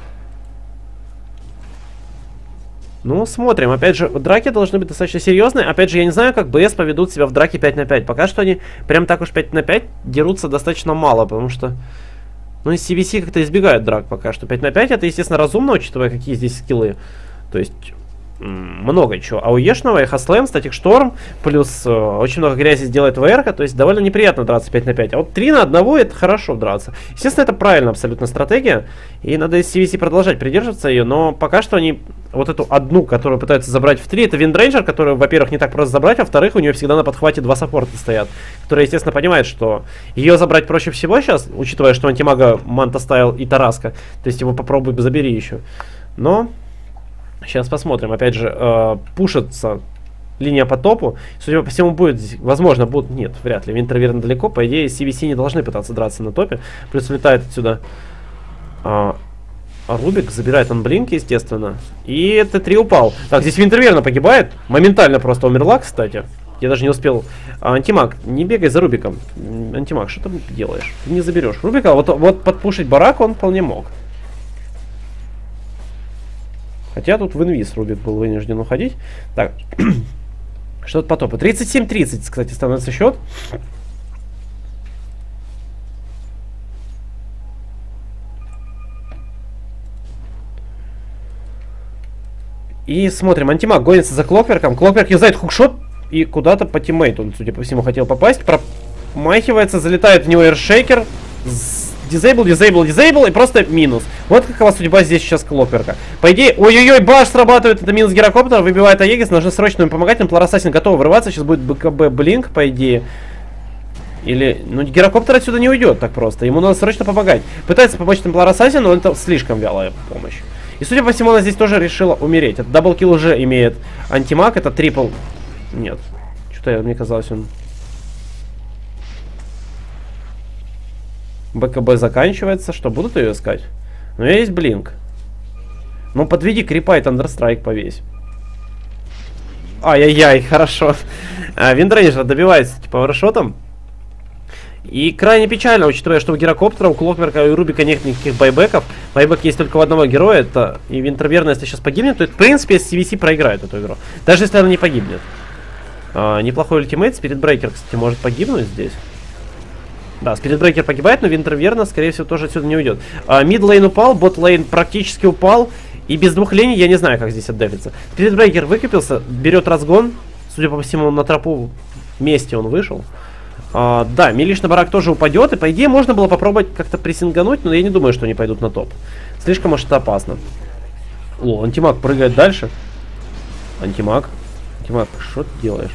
Ну, смотрим. Опять же, драки должны быть достаточно серьезные. Опять же, я не знаю, как БС поведут себя в драке пять на пять. Пока что они прям так уж пять на пять дерутся достаточно мало, потому что... Ну, из си ви си как-то избегают драк пока что. пять на пять это, естественно, разумно, учитывая, какие здесь скиллы. То есть... много чего. АОЕшного, Эхослэм, Статик Шторм, плюс э, очень много грязи сделает ВРК, то есть довольно неприятно драться пять на пять. А вот три на одного это хорошо драться. Естественно, это правильная абсолютно стратегия, и надо из си ви си продолжать придерживаться ее, но пока что они вот эту одну, которую пытаются забрать в три, это Виндрейнджер, которую, во-первых, не так просто забрать, а во-вторых, у нее всегда на подхвате два саппорта стоят, которые, естественно, понимают, что ее забрать проще всего сейчас, учитывая, что антимага Манта Стайл и Тараска, то есть его попробуй забери еще. Но... Сейчас посмотрим. Опять же, э, пушится линия по топу. Судя по всему, будет, возможно, будут... Нет, вряд ли. Винтер верно далеко. По идее, си ви си не должны пытаться драться на топе. Плюс летает отсюда э, Рубик. Забирает он блинк, естественно. И Т три упал. Так, здесь Винтер верно погибает. Моментально просто умерла, кстати. Я даже не успел. А, Антимаг, не бегай за Рубиком. Антимаг, что ты делаешь? Ты не заберешь Рубика. Вот, вот подпушить барак он вполне мог. Хотя тут в инвиз Рубик был вынужден уходить. Так, что-то по топу. тридцать семь тридцать, кстати, становится счет. И смотрим, Антимаг гонится за Клокверком. Клокверк юзает хукшот и куда-то по тиммейту, он, судя по всему, хотел попасть. Промахивается, залетает в него эршейкер. Дизейбл, дизейбл, дизейбл и просто минус. Вот какова судьба здесь сейчас Клокверка. По идее, ой-ой-ой, баш срабатывает, это минус Гирокоптер, выбивает Аегис, нужно срочно ему помогать, Темплар Ассасин готов вырываться, сейчас будет БКБ Блинк, по идее. Или, ну, Гирокоптер отсюда не уйдет так просто, ему надо срочно помогать. Пытается помочь Темплар Ассасин, но это слишком вялая помощь. И, судя по всему, она здесь тоже решила умереть. Это даблкил уже имеет Антимаг, это трипл... Нет, что-то мне казалось, он... БКБ заканчивается. Что, будут ее искать? Но есть блинк. Ну, подведи крипа и Тандерстрайк повесь. Ай-яй-яй, хорошо. А, Виндрейнджер добивается типа пауэршотом. И крайне печально, учитывая, что у Гирокоптера, у Клокверка и у Рубика нет никаких байбеков. Байбек есть только у одного героя, это и Винтерверна, если сейчас погибнет, то, в принципе, си ви си проиграет эту игру. Даже если она не погибнет. А, неплохой ультимейт, Спирит Брейкер, кстати, может погибнуть здесь. Да, Спиритбрейкер погибает, но Винтерверна, скорее всего, тоже отсюда не уйдет. А, мид-лейн упал, бот-лейн практически упал. И без двух линий я не знаю, как здесь отдефиться. Спиритбрейкер выкупился, берет разгон. Судя по всему, на тропу вместе он вышел. А, да, милишный барак тоже упадет. И по идее можно было попробовать как-то прессингануть, но я не думаю, что они пойдут на топ. Слишком уж это опасно. О, антимаг прыгает дальше. Антимаг. Антимаг, что ты делаешь?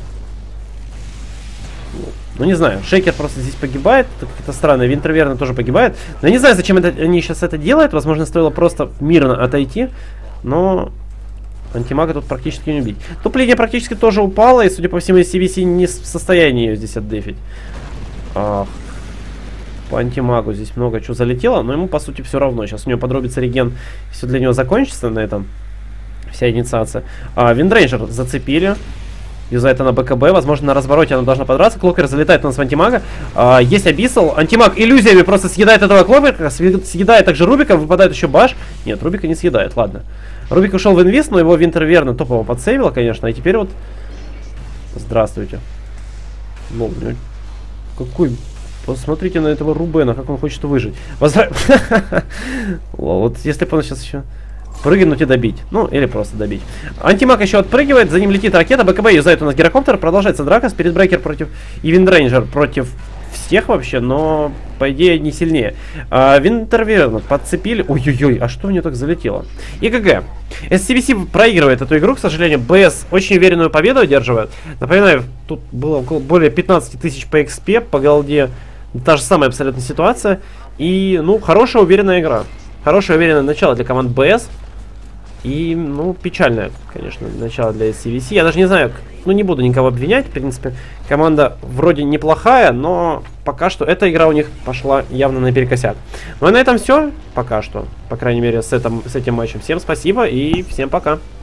Ну, не знаю, Шейкер просто здесь погибает. Это странно, Винтерверна тоже погибает. Но я не знаю, зачем это, они сейчас это делают. Возможно, стоило просто мирно отойти. Но антимага тут практически не убить. Туп-линия практически тоже упала. И, судя по всему, си ви си не в состоянии ее здесь отдефить. Ах. По антимагу здесь много чего залетело. Но ему, по сути, все равно. Сейчас у него подробится реген. Все для него закончится на этом. Вся инициация. А, Виндрейнджер зацепили. Юзает она БКБ, возможно, на развороте она должна подраться. Клокер залетает у нас в антимага. А, есть Абиссал. Антимаг иллюзиями просто съедает этого Клокера, съедает также Рубика, выпадает еще Баш. Нет, Рубика не съедает, ладно. Рубик ушел в инвиз, но его Винтерверна топово подсейвила, конечно. И теперь вот... Здравствуйте. Ну, какой... Посмотрите на этого Рубена, как он хочет выжить. Возврат... Вот если бы он сейчас еще... Прыгнуть и добить. Ну, или просто добить. Антимаг еще отпрыгивает, за ним летит ракета. БКБ юзает у нас гирокоптер. Продолжается драка. Спиритбрейкер против... И Виндрейнджер против всех вообще, но, по идее, не сильнее. А, Винтерверна подцепили. Ой-ой-ой, а что у нее так залетело? И ГГ. эс си ви си проигрывает эту игру, к сожалению. БС очень уверенную победу одерживает. Напоминаю, тут было около более пятнадцати тысяч по экспе, по голде. Та же самая абсолютно ситуация. И, ну, хорошая уверенная игра. Хорошее уверенное начало для команд БС. И, ну, печальное, конечно, начало для эс си ви си. Я даже не знаю, ну, не буду никого обвинять. В принципе, команда вроде неплохая, но пока что эта игра у них пошла явно наперекосяк. Ну, а на этом все пока что. По крайней мере, с, этом, с этим матчем. Всем спасибо и всем пока.